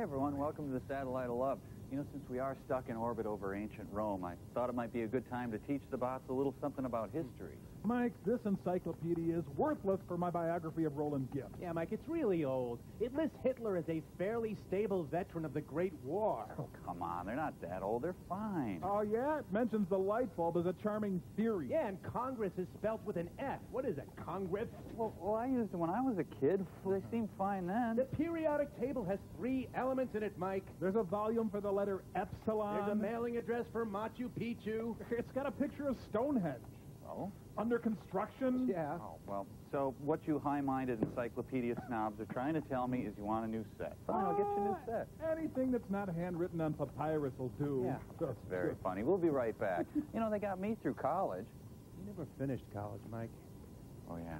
everyone, welcome to the Satellite of Love. You know, since we are stuck in orbit over ancient Rome, I thought it might be a good time to teach the bots a little something about history. Mike, this encyclopedia is worthless for my biography of Roland Gibbs. Yeah, Mike, it's really old. It lists Hitler as a fairly stable veteran of the Great War. Oh, come on, they're not that old, they're fine. Oh, yeah? It mentions the light bulb as a charming theory. Yeah, and Congress is spelt with an F. What is it, Congress? Well, I used it when I was a kid. They seemed fine then. The periodic table has 3 elements in it, Mike. There's a volume for the letter Epsilon. There's a mailing address for Machu Picchu. It's got a picture of Stonehenge. Oh? Under construction? Yeah. Oh, well, so what you high-minded encyclopedia snobs are trying to tell me is you want a new set. Fine, I'll get you a new set. Anything that's not handwritten on papyrus will do. Yeah. That's very funny. We'll be right back. You know, they got me through college. You never finished college, Mike. Oh, yeah.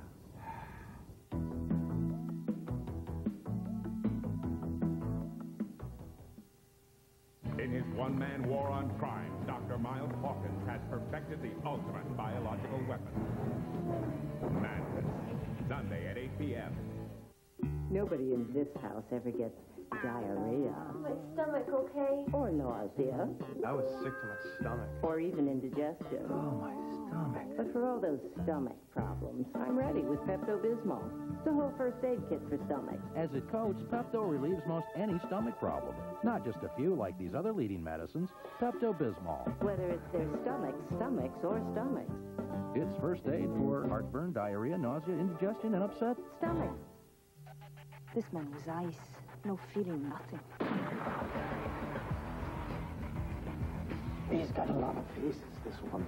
In his one-man war on crime, Dr. Miles Hawkins has perfected the ultimate biological weapon. Madness. Sunday at 8 p.m. Nobody in this house ever gets diarrhea. My stomach, okay? Or nausea. I was sick to my stomach. Or even indigestion. Oh, my stomach. But for all those stomach problems, I'm ready with Pepto-Bismol. It's a whole first aid kit for stomach. As it coats, Pepto relieves most any stomach problem. Not just a few like these other leading medicines. Pepto-Bismol. Whether it's their stomachs, or stomachs. It's first aid for heartburn, diarrhea, nausea, indigestion, and upset Stomach. This one was ice. No feeling, nothing. He's got a lot of faces, this one.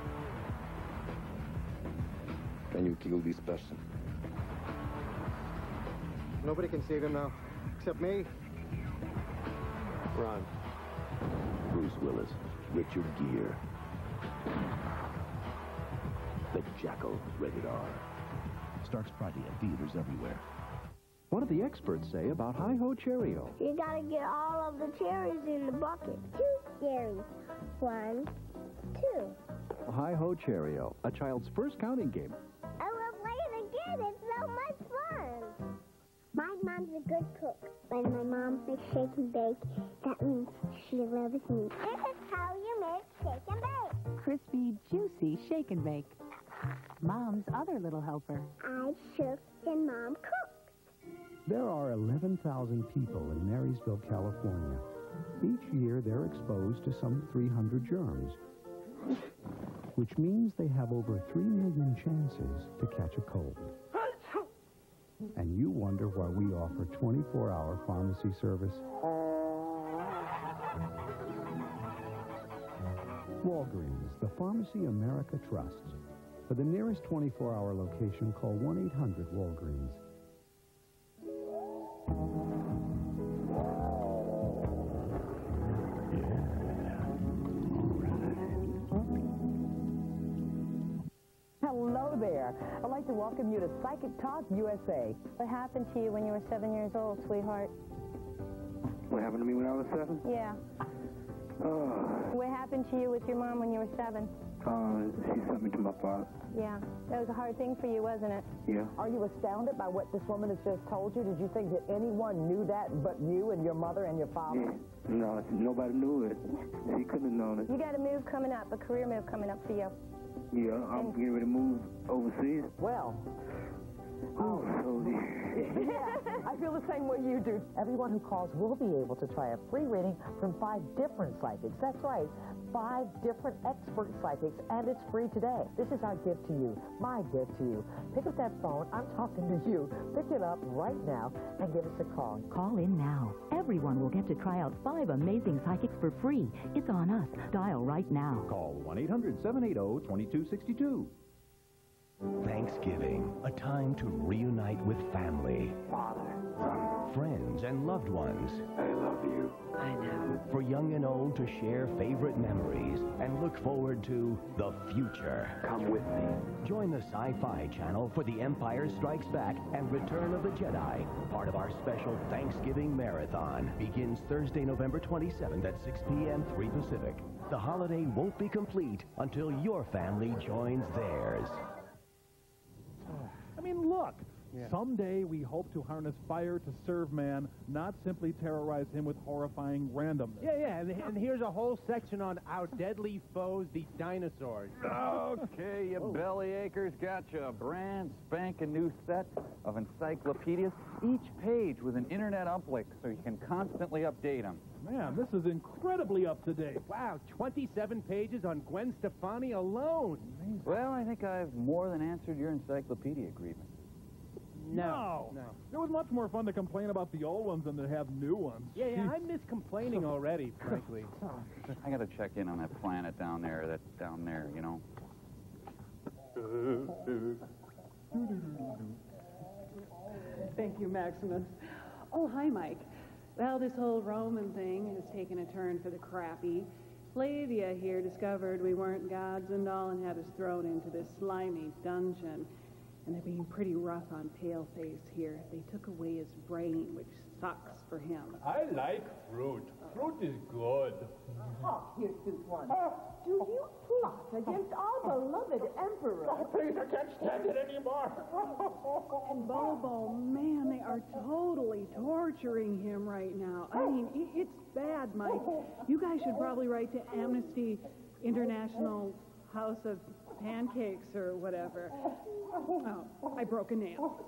Can you kill this person? Nobody can save him now, except me. Run. Bruce Willis, Richard Gere. The Jackal, rated R. starts Friday at theaters everywhere. What do the experts say about Hi-Ho Cheerio? You gotta get all of the cherries in the bucket. 2 cherries. 1, 2. Hi-Ho Cheerio, a child's first counting game. I love playing again. It's so much fun. My mom's a good cook. When my mom makes shake and bake, that means she loves me. This is how you make shake and bake. Crispy, juicy shake and bake. Mom's other little helper. I shook and Mom cooked. There are 11,000 people in Marysville, California. Each year, they're exposed to some 300 germs, which means they have over 3 million chances to catch a cold. And you wonder why we offer 24-hour pharmacy service? Walgreens, the pharmacy America trusts. For the nearest 24-hour location, call 1-800-WALGREENS. Hello there. I'd like to welcome you to Psychic Talk USA. What happened to you when you were 7 years old, sweetheart? What happened to me when I was 7? Yeah. What happened to you with your mom when you were 7? She sent me to my father. Yeah. That was a hard thing for you, wasn't it? Yeah. Are you astounded by what this woman has just told you? Did you think that anyone knew that but you and your mother and your father? Yeah. No, nobody knew it. She couldn't have known it. You got a move coming up, a career move coming up for you. Yeah, I'm getting ready to move overseas. Well. Oh, so yeah, I feel the same way you do. Everyone who calls will be able to try a free reading from 5 different psychics. That's right, 5 different expert psychics, and it's free today. This is our gift to you, my gift to you. Pick up that phone. I'm talking to you. Pick it up right now and give us a call. Call in now. Everyone will get to try out 5 amazing psychics for free. It's on us. Dial right now. Call 1-800-780-2262. Thanksgiving, a time to reunite with family, Father, son, friends, and loved ones. I love you. I know. For young and old to share favorite memories and look forward to the future. Come with me. Join the SciFi Channel for The Empire Strikes Back and Return of the Jedi. Part of our special Thanksgiving Marathon begins Thursday, November 27th at 6 p.m. 3 Pacific. The holiday won't be complete until your family joins theirs. I mean, look. Yeah. Someday we hope to harness fire to serve man, not simply terrorize him with horrifying randomness. Yeah, and here's a whole section on our deadly foes, the dinosaurs. Okay, you bellyachers, got you a brand spanking new set of encyclopedias, each page with an internet uplink so you can constantly update them. Man, this is incredibly up to date. Wow, 27 pages on Gwen Stefani alone. Amazing. Well, I think I've more than answered your encyclopedia agreement. No. It was much more fun to complain about the old ones than to have new ones. Yeah, I miss complaining already, frankly. I gotta check in on that planet down there, you know. Thank you, Maximus. Oh, hi, Mike. Well, this whole Roman thing has taken a turn for the crappy. Flavia here discovered we weren't gods and all and had us thrown into this slimy dungeon. And they're being pretty rough on Paleface here. They took away his brain, which sucks for him. I like fruit. Fruit is good. Oh, here, sweet one. Do you plot against our beloved emperor? Oh, please, I can't stand it anymore. And Bobo, man, they are totally torturing him right now. I mean, it's bad, Mike. You guys should probably write to Amnesty International House of Pancakes or whatever. Oh, I broke a nail.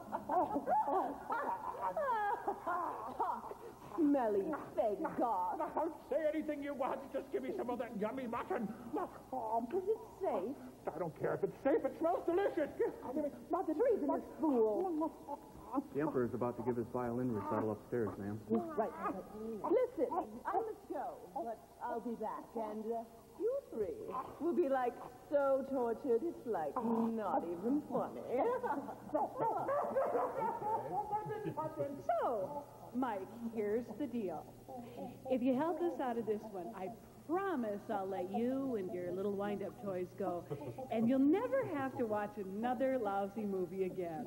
Talk, smelly fake god. Say anything you want. Just give me some of that yummy mutton. Is it safe? I don't care if it's safe. It smells delicious. Not the treasonous fool. The Emperor's about to give his violin recital upstairs, ma'am. Right. Listen, I must go, but I'll be back, and you three will be like so tortured, it's like not even funny. So, Mike, here's the deal. If you help us out of this one, I promise I'll let you and your little wind-up toys go, and you'll never have to watch another lousy movie again.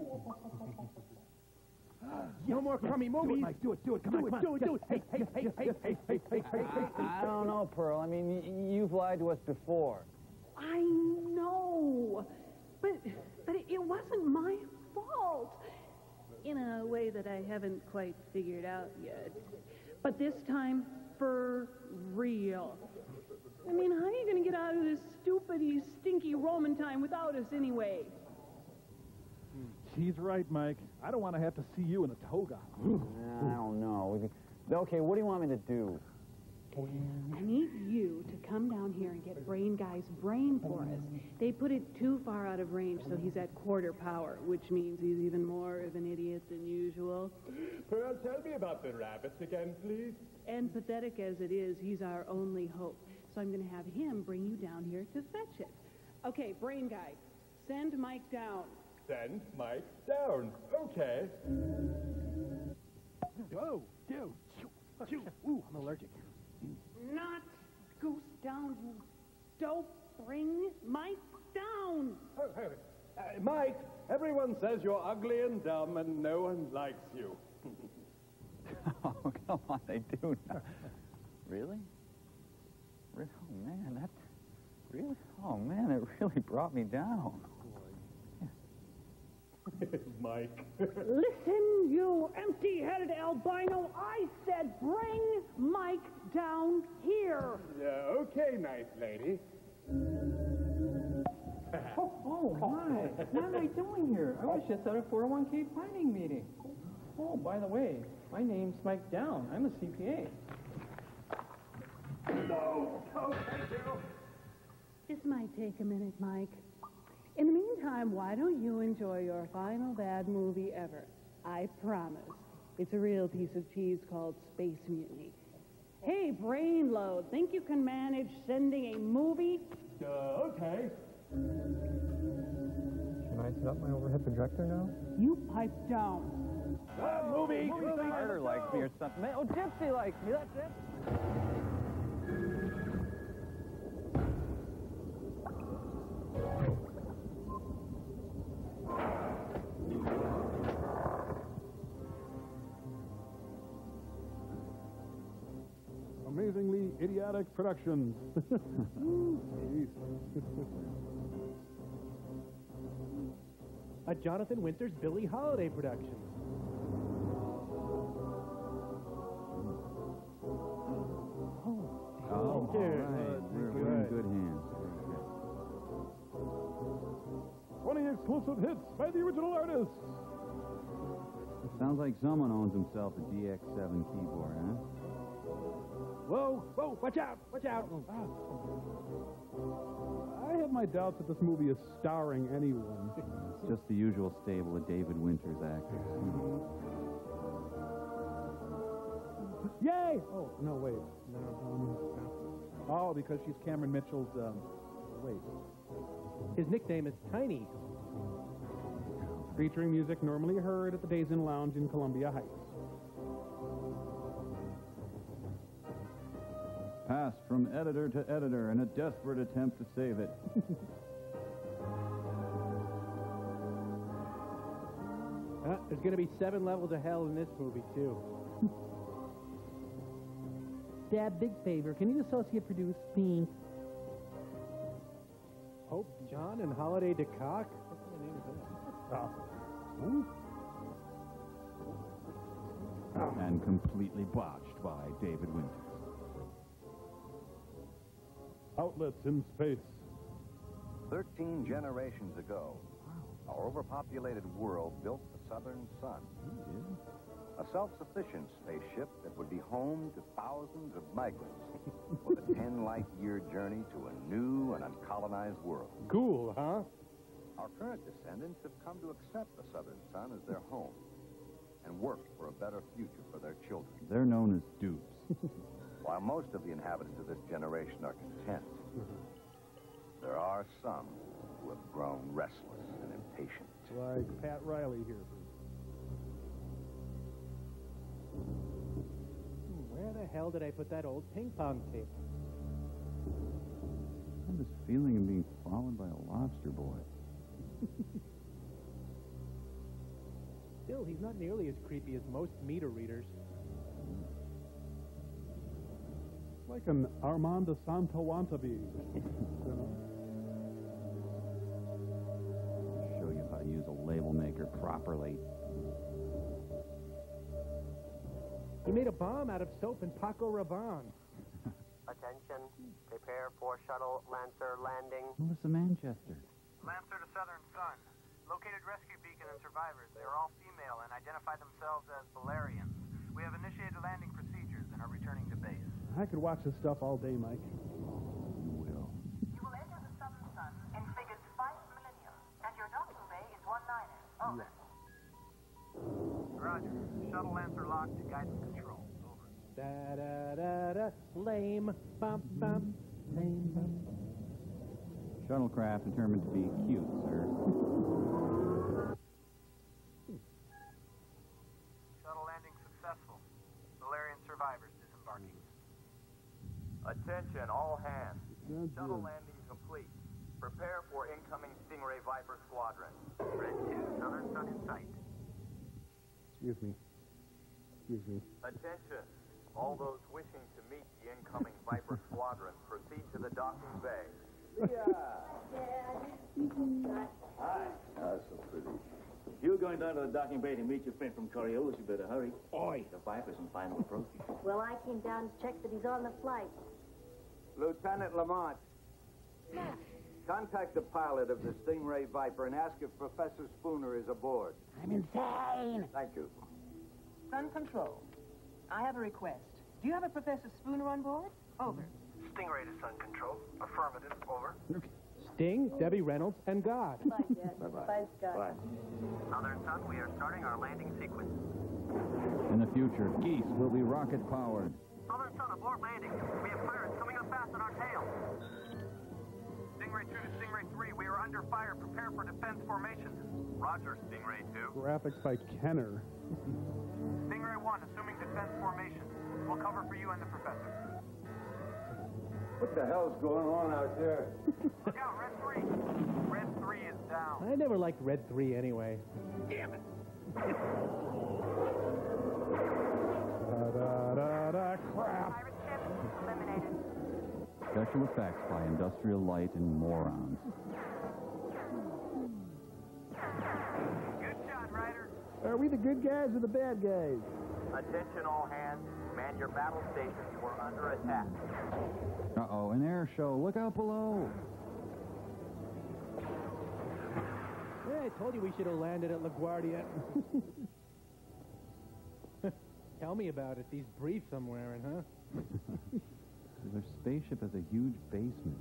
No more crummy movies. Do it, Come on. Do it. Hey. I don't know, Pearl. I mean, you've lied to us before. I know, but it wasn't my fault. In a way that I haven't quite figured out yet. But this time, for real. I mean, how are you going to get out of this stupid, stinky Roman time without us anyway? She's right, Mike. I don't want to have to see you in a toga. I don't know. Okay, what do you want me to do? I need you to come down here and get Brain Guy's brain for us. They put it too far out of range, so he's at quarter power, which means he's even more of an idiot than usual. Pearl, tell me about the rabbits again, please. And pathetic as it is, he's our only hope. So I'm going to have him bring you down here to fetch it. Okay, Brain Guy, send Mike down. Send Mike down. Okay. Go. Ooh, I'm allergic. Not goose down, you dope. Bring Mike down. Mike, everyone says you're ugly and dumb and no one likes you. Oh, come on, they do now. Really? Oh, man, that... Really? Oh, man, it really brought me down. Mike. Listen, you empty-headed albino. I said bring Mike down here. Yeah, okay, nice lady. Oh, hi. What am I doing here? I was just at a 401k planning meeting. Oh, by the way, my name's Mike Down. I'm a CPA. No! Oh, thank you. This might take a minute, Mike. In the meantime, why don't you enjoy your final bad movie ever? I promise. It's a real piece of cheese called Space Mutiny. Hey, brain load, think you can manage sending a movie? Okay. Can I set up my overhead projector now? You pipe down. Movie Carter likes me or something. Oh, Gypsy likes me, that's it. Amazingly idiotic productions. at Jonathan Winter's Billie Holiday Productions. Oh, Cheers. right. We're in good hands. 20 exclusive hits by the original artists. Sounds like someone owns himself a DX7 keyboard, huh? Whoa, whoa, watch out, watch out. I have my doubts that this movie is starring anyone. It's just the usual stable of David Winters actors. Yay! Oh, no, wait. Oh, because she's Cameron Mitchell's, wait. His nickname is Tiny. Featuring music normally heard at the Days Inn Lounge in Columbia Heights. Passed from editor to editor in a desperate attempt to save it. There's going to be 7 levels of hell in this movie, too. Dad, big favor. Can you associate produce Pink? Hope John and Holiday DeCock? What kind of name is that? And completely botched by David Winters. Outlets in space. 13 generations ago, our overpopulated world built the Southern Sun. A self-sufficient spaceship that would be home to thousands of migrants with a 10-light-year journey to a new and uncolonized world. Cool, huh? Our current descendants have come to accept the Southern Sun as their home and work for a better future for their children. They're known as dupes. While most of the inhabitants of this generation are content, there are some who have grown restless and impatient. Like Pat Riley here. Where the hell did I put that old ping pong table? I have this feeling of being followed by a lobster boy. Still, he's not nearly as creepy as most meter readers. Like an Armand de Santo-Wantabe. Show you how to use a label maker properly. He made a bomb out of soap and Paco Rabanne. Attention. Prepare for shuttle Lancer landing. Melissa Manchester. Lancer to Southern Sun. Located rescue beacon and survivors. They are all female and identify themselves as Valerians. We have initiated landing procedures and are returning to base. I could watch this stuff all day, Mike. You will. You will enter the Southern Sun in figures 5 millennium, and your docking bay is 19. Over. Roger. Shuttle Lancer locked to guidance control. Over. Da-da-da-da. Lame. Bump, bump. Lame, bump. Shuttlecraft determined to be cute, sir. Shuttle landing successful. Valerian survivors disembarking. Attention, all hands. Shuttle Good. landing complete. Prepare for incoming Stingray Viper Squadron. Red 2, Southern Sun in sight. Excuse me. Excuse me. Attention, all those wishing to meet the incoming Viper Squadron, proceed to the docking bay. Hi. Oh, so pretty. You're going down to the docking bay to meet your friend from Coriolis. You better hurry. Oi. The Viper's in final approach. Well, I came down to check that he's on the flight. Lieutenant Lamont, contact the pilot of the Stingray Viper and ask if Professor Spooner is aboard. I'm insane. Thank you. Sun Control. I have a request. Do you have a Professor Spooner on board? Over. Stingray to Sun Control. Affirmative. Over. Sting, Debbie Reynolds, and God. Bye, Dad. Bye-bye. Bye, Scott. Bye. Southern Sun, we are starting our landing sequence. In the future, geese will be rocket-powered. Southern Sun, aboard landing. We have pirates coming up fast on our tail. Stingray 2 to Stingray 3, we are under fire. Prepare for defense formation. Roger, Stingray 2. Graphics by Kenner. Stingray 1, assuming defense formation. We'll cover for you and the professor. What the hell's going on out there? Look out, Red 3. Red 3 is down. I never liked Red 3 anyway. Damn it. Da-da-da-da, crap. Pirate ship eliminated. Special effects by Industrial Light and morons. Good shot, Ryder. Are we the good guys or the bad guys? Attention all hands. Man your battle stations. We're under attack. Uh-oh, an air show. Look out below. Yeah, I told you we should have landed at LaGuardia. Tell me about it. These briefs I'm wearing, huh? Their spaceship has a huge basement.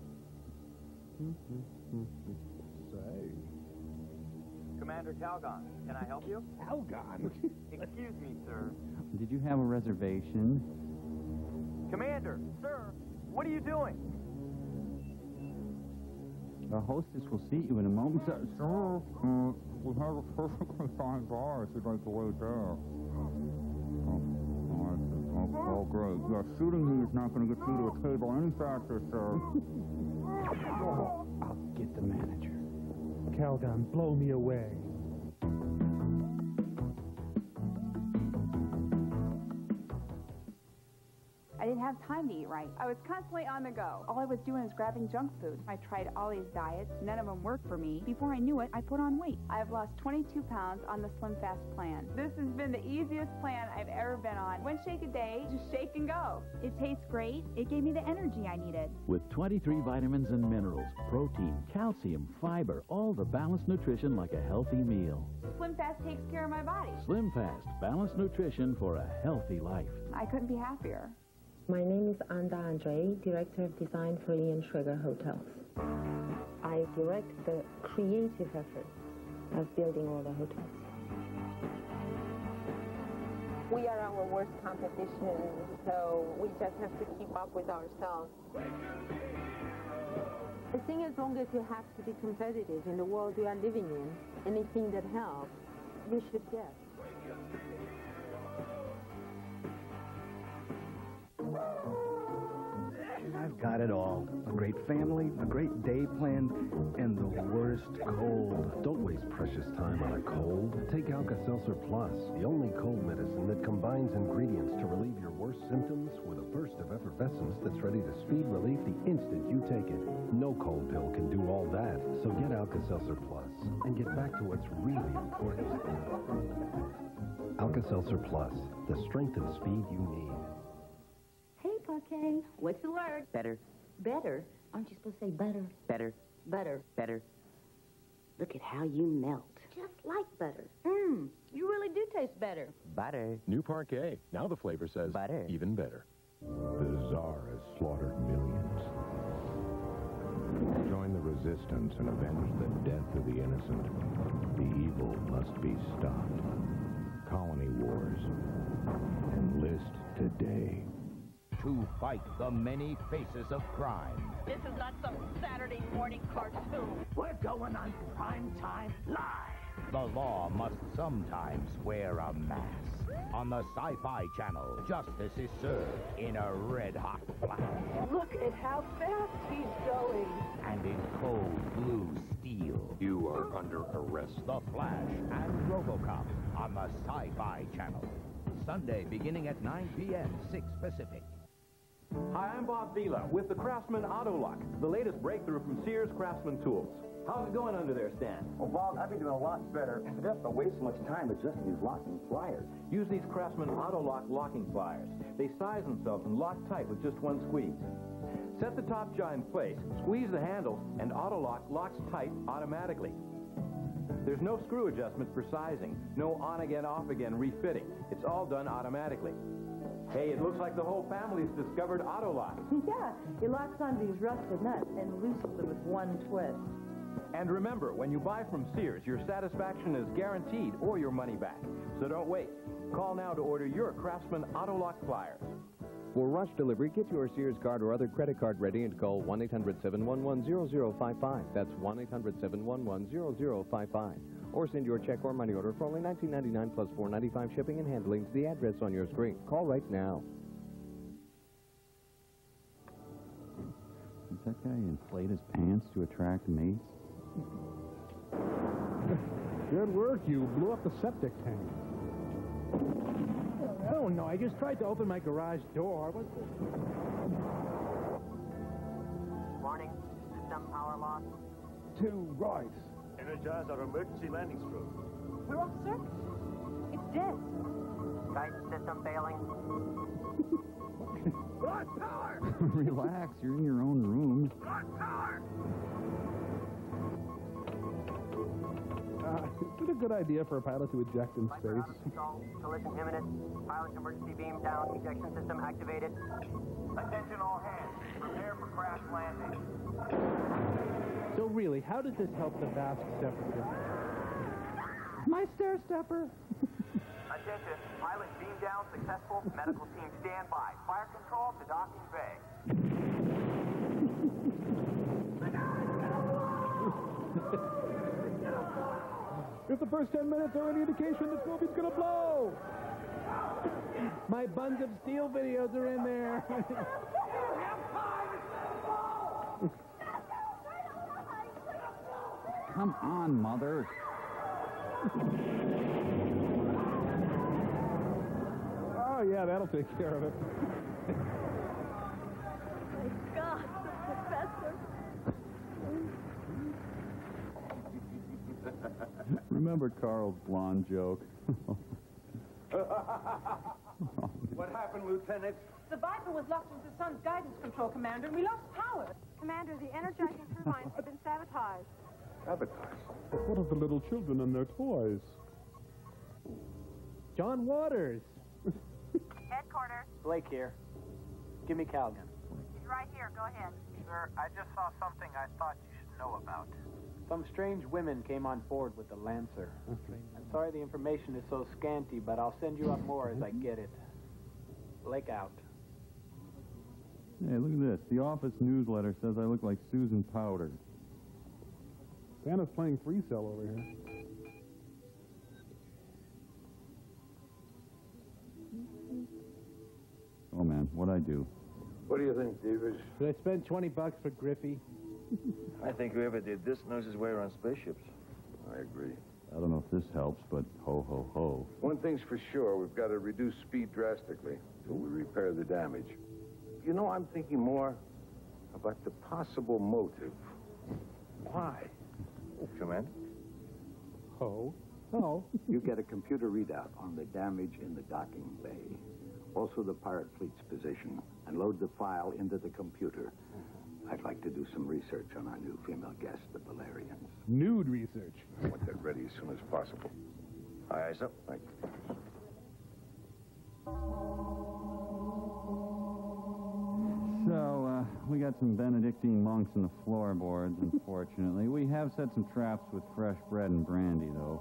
Say. Commander Calgon, can I help you? Calgon? Excuse me, sir. Did you have a reservation? Commander, sir, what are you doing? Our hostess will seat you in a moment. Sir, we have a perfectly fine bar if you'd like to wait there. Oh, great. Yeah, shooting me is not going to get you to a table any faster, sir. I'll get the manager. Calgon, blow me away. I didn't have time to eat right. I was constantly on the go. All I was doing was grabbing junk food. I tried all these diets. None of them worked for me. Before I knew it, I put on weight. I've lost 22 pounds on the Slim Fast plan. This has been the easiest plan I've ever been on. One shake a day, just shake and go. It tastes great. It gave me the energy I needed. With 23 vitamins and minerals, protein, calcium, fiber, all the balanced nutrition like a healthy meal. Slim Fast takes care of my body. Slim Fast, balanced nutrition for a healthy life. I couldn't be happier. My name is Anda Andre, Director of Design for Ian Schrager Hotels. I direct the creative effort of building all the hotels. We are our worst competition, so we just have to keep up with ourselves. I think as long as you have to be competitive in the world you are living in, anything that helps, you should get. I've got it all. A great family, a great day planned, and the worst cold. Don't waste precious time on a cold. Take Alka-Seltzer Plus, the only cold medicine that combines ingredients to relieve your worst symptoms with a burst of effervescence that's ready to speed relief the instant you take it. No cold pill can do all that, so get Alka-Seltzer Plus and get back to what's really important. Alka-Seltzer Plus, the strength and speed you need. Hey, Parquet. What's the word? Better. Better? Aren't you supposed to say butter? Better. Butter. Better. Look at how you melt. Just like butter. You really do taste better. Butter. New Parquet. Now the flavor says butter. Even better. The Tsar has slaughtered millions. Join the resistance and avenge the death of the innocent. The evil must be stopped. Colony Wars. Enlist today. To fight the many faces of crime. This is not some Saturday morning cartoon. We're going on prime time live. The law must sometimes wear a mask. On the SciFi Channel, justice is served in a red-hot flash. Look at how fast he's going. And in cold blue steel. You are under arrest. The Flash and RoboCop on the SciFi Channel. Sunday beginning at 9 p.m. 6 Pacific. Hi, I'm Bob Vila with the Craftsman Auto Lock, the latest breakthrough from Sears Craftsman Tools. How's it going under there, Stan? Well, Bob, I've been doing a lot better. I don't have to waste so much time adjusting these locking pliers. Use these Craftsman Auto Lock locking pliers. They size themselves and lock tight with just one squeeze. Set the top jaw in place, squeeze the handles, and Auto Lock locks tight automatically. There's no screw adjustment for sizing, no on-again, off-again refitting. It's all done automatically. Hey, it looks like the whole family's discovered Auto Lock. Yeah, it locks onto these rusted nuts and loosens them with one twist. And remember, when you buy from Sears, your satisfaction is guaranteed or your money back. So don't wait. Call now to order your Craftsman Auto Lock pliers. For rush delivery, get your Sears card or other credit card ready and call 1-800-711-0055. That's 1-800-711-0055. Or send your check or money order for only $19.99 plus $4.95 shipping and handling to the address on your screen. Call right now. Did that guy inflate his pants to attract mates? Good work. You blew up the septic tank. Oh, no, I just tried to open my garage door. What's this? Morning. System power loss. 2 right. Energize our emergency landing strobe. We're off circuit. It's dead. Guidance system failing. Lost power! Relax, you're in your own room. Lost power! Is it a good idea for a pilot to eject in Viper out space? of control. Collision imminent. Pilot emergency beam down. Ejection system activated. Attention all hands. Prepare for crash landing. So really, how does this help the vast stepper? My stair stepper. Attention. Pilot beam down successful. Medical team standby. Fire control to docking bay. If the first 10 minutes are any indication, this movie's gonna blow. My Buns of Steel videos are in there. Come on, Mother. Oh, yeah, that'll take care of it. My God, the professor. Remember Carl's blonde joke? What happened, Lieutenant? The Viper was locked into the sun's guidance control, Commander, and we lost power. Commander, the energizing turbines have been sabotaged. Sabotage. But what of the little children and their toys? John Waters. Headquarters. Blake here. Give me Calgon. He's right here. Go ahead. Sir, I just saw something I thought you should know about. Some strange women came on board with the Lancer. I'm sorry the information is so scanty, but I'll send you up more as I get it. Blake out. Hey, look at this. The office newsletter says I look like Susan Powder. Santa's playing free cell over here. Oh, man, what'd I do? What do you think, Davis? Should I spend $20 for Griffey? I think whoever did this knows his way around spaceships. I agree. I don't know if this helps, but ho, ho, ho. One thing's for sure, we've got to reduce speed drastically till we repair the damage. You know, I'm thinking more about the possible motive. Why? Commander? Ho. You get a computer readout on the damage in the docking bay. Also the pirate fleet's position, and load the file into the computer. I'd like to do some research on our new female guest, the Valerians. Nude research. I want that ready as soon as possible. Aye, sir. Thank you. So, we got some Benedictine monks in the floorboards, unfortunately. We have set some traps with fresh bread and brandy, though.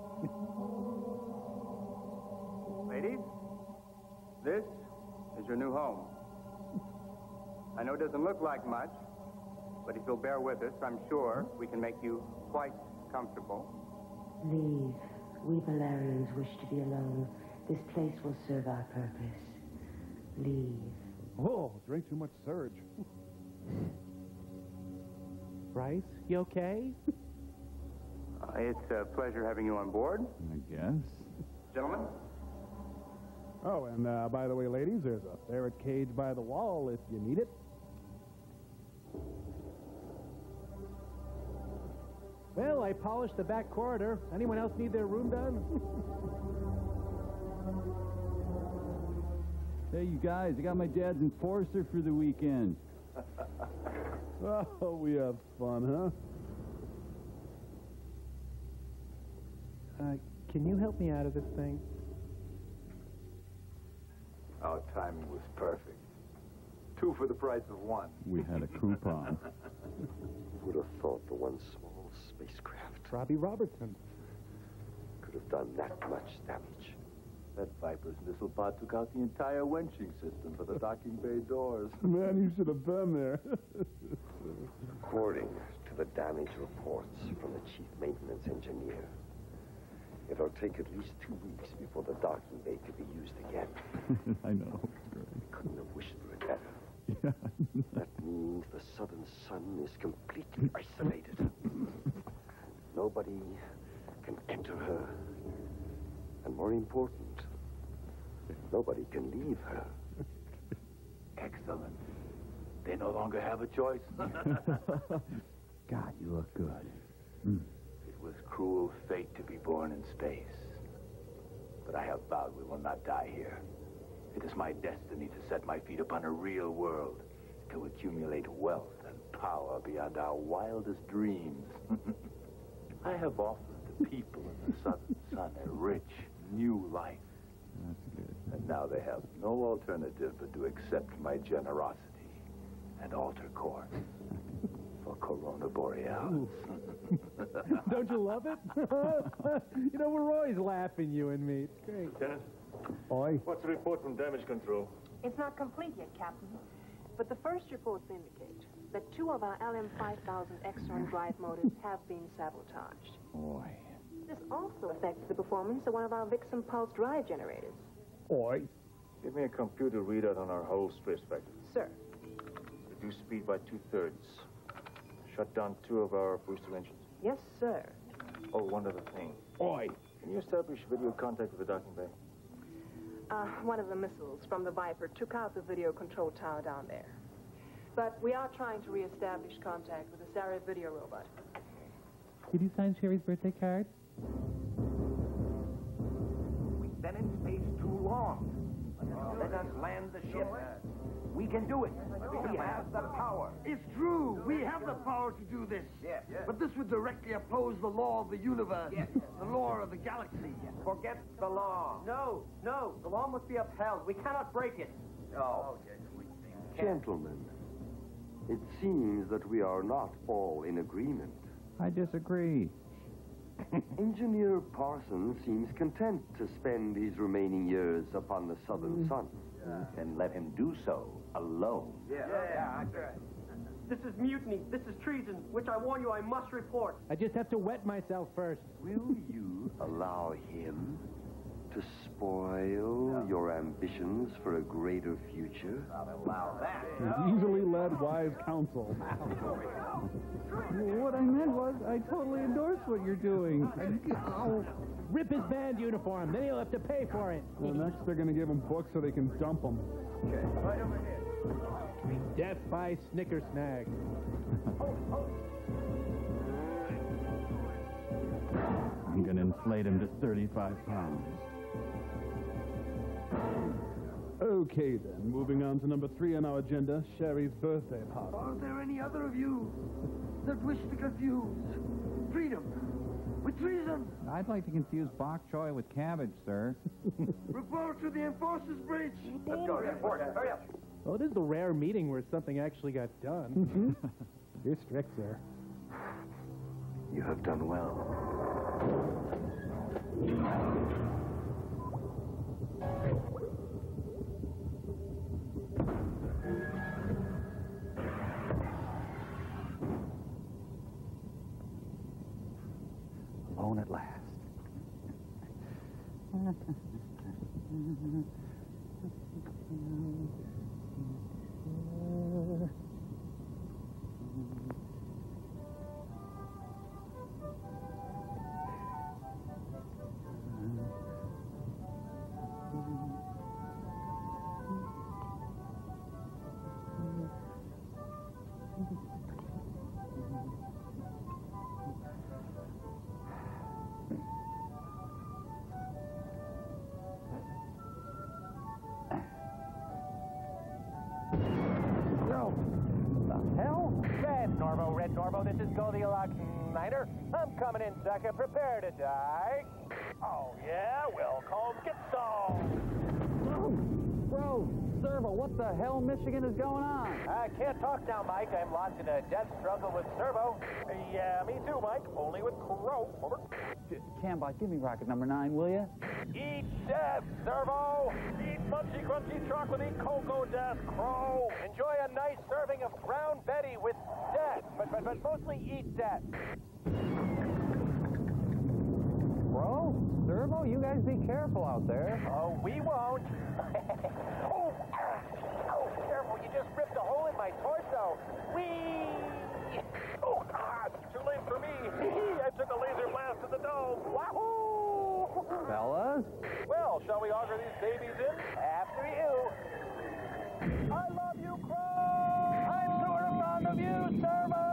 Ladies, this is your new home. I know it doesn't look like much, but if you'll bear with us, I'm sure we can make you quite comfortable. Leave. We Valerians wish to be alone. This place will serve our purpose. Leave. Oh, drank too much Surge. Bryce, you okay? It's a pleasure having you on board. I guess. Gentlemen? Oh, and by the way, ladies, there's a ferret cage by the wall if you need it. Well, I polished the back corridor. Anyone else need their room done? Hey, you guys, I got my dad's enforcer for the weekend. Oh, we have fun, huh? Can you help me out of this thing? Our timing was perfect. 2 for the price of 1. We had a coupon. Would have thought the one small spacecraft Robbie Robertson. could have done that much damage. That Viper's missile pod took out the entire wenching system for the docking bay doors. Man, you should have been there. According to the damage reports from the chief maintenance engineer, it'll take at least 2 weeks before the docking bay could be used again. I know. Couldn't have wished for it better. Yeah. That means the southern sun is completely isolated. Nobody can enter her. And more important, nobody can leave her. Excellent. They no longer have a choice. God, you look good. It was not die here. It is my destiny to set my feet upon a real world, to accumulate wealth and power beyond our wildest dreams. I have offered the people of the Southern Sun a rich, new life. That's good. And now they have no alternative but to accept my generosity and alter course for Corona Borealis. Don't you love it? You know, we're always laughing, you and me. It's great. Lieutenant? Oi. What's the report from damage control? It's not complete yet, Captain. But the first reports indicate that 2 of our LM5000 Exxon drive motors have been sabotaged. Boy. This also affects the performance of one of our Vixen pulse drive generators. Oi. Give me a computer readout on our whole stress factor. Sir. Reduce speed by 2/3. Shut down 2 of our booster engines. Yes, sir. Oh, one other thing. Oi. Can you establish video contact with the docking bay? One of the missiles from the Viper took out the video control tower down there. But we are trying to reestablish contact with the Sarah video robot. Did you sign Sherry's birthday card? We've been in space too long. Let us land the ship. We can do it. We have the power. It's true. We have the power to do this. Yes. But this would directly oppose the law of the universe, the law of the galaxy. Forget the law. No. The law must be upheld. We cannot break it. No. Gentlemen, it seems that we are not all in agreement. I disagree. Engineer Parsons seems content to spend his remaining years upon the Southern Sun. And let him do so alone. Yeah, that's right. This is mutiny. This is treason, which I warn you I must report. I just have to wet myself first. Will you allow him to spoil your ambitions for a greater future? I'll allow that. Easily led wise counsel. What I meant was, I totally endorse what you're doing. Rip his band uniform, then he'll have to pay for it. Well, next they're going to give him books so they can dump him. Okay, right over here. Death by Snickersnag. I'm going to inflate him to 35 pounds. Okay, then. Moving on to number 3 on our agenda, Sherry's birthday party. Are there any other of you that wish to confuse freedom with treason? I'd like to confuse bok choy with cabbage, sir. Report to the Enforcers Bridge. Let's go, report. Hurry up. Well, it is the rare meeting where something actually got done. You're strict, sir. You have done well. Alone at last. Red Norbo, this is Goldilocks Niner. I'm coming in second. Prepare to die. Oh, yeah? Well, Combs, get some. Bro, Servo, what the hell Michigan is going on? I can't talk now, Mike. I'm locked in a death struggle with Servo. Yeah, me too, Mike. Only with Crow. Over. Cambot, give me rocket number 9, will you? Eat death, Servo. Eat munchy, crunchy, chocolatey cocoa death, Crow. Enjoy a nice serving of Brown Betty with death, but mostly eat death. Bro, Servo, you guys be careful out there. Oh, we won't. Oh, careful, you just ripped a hole in my torso. Whee! Oh, God, too late for me. I took a laser blast to the dome. Wahoo! Fellas? Well, shall we auger these babies in? After you. I love you, Crow! I'm sort of fond of you, Servo!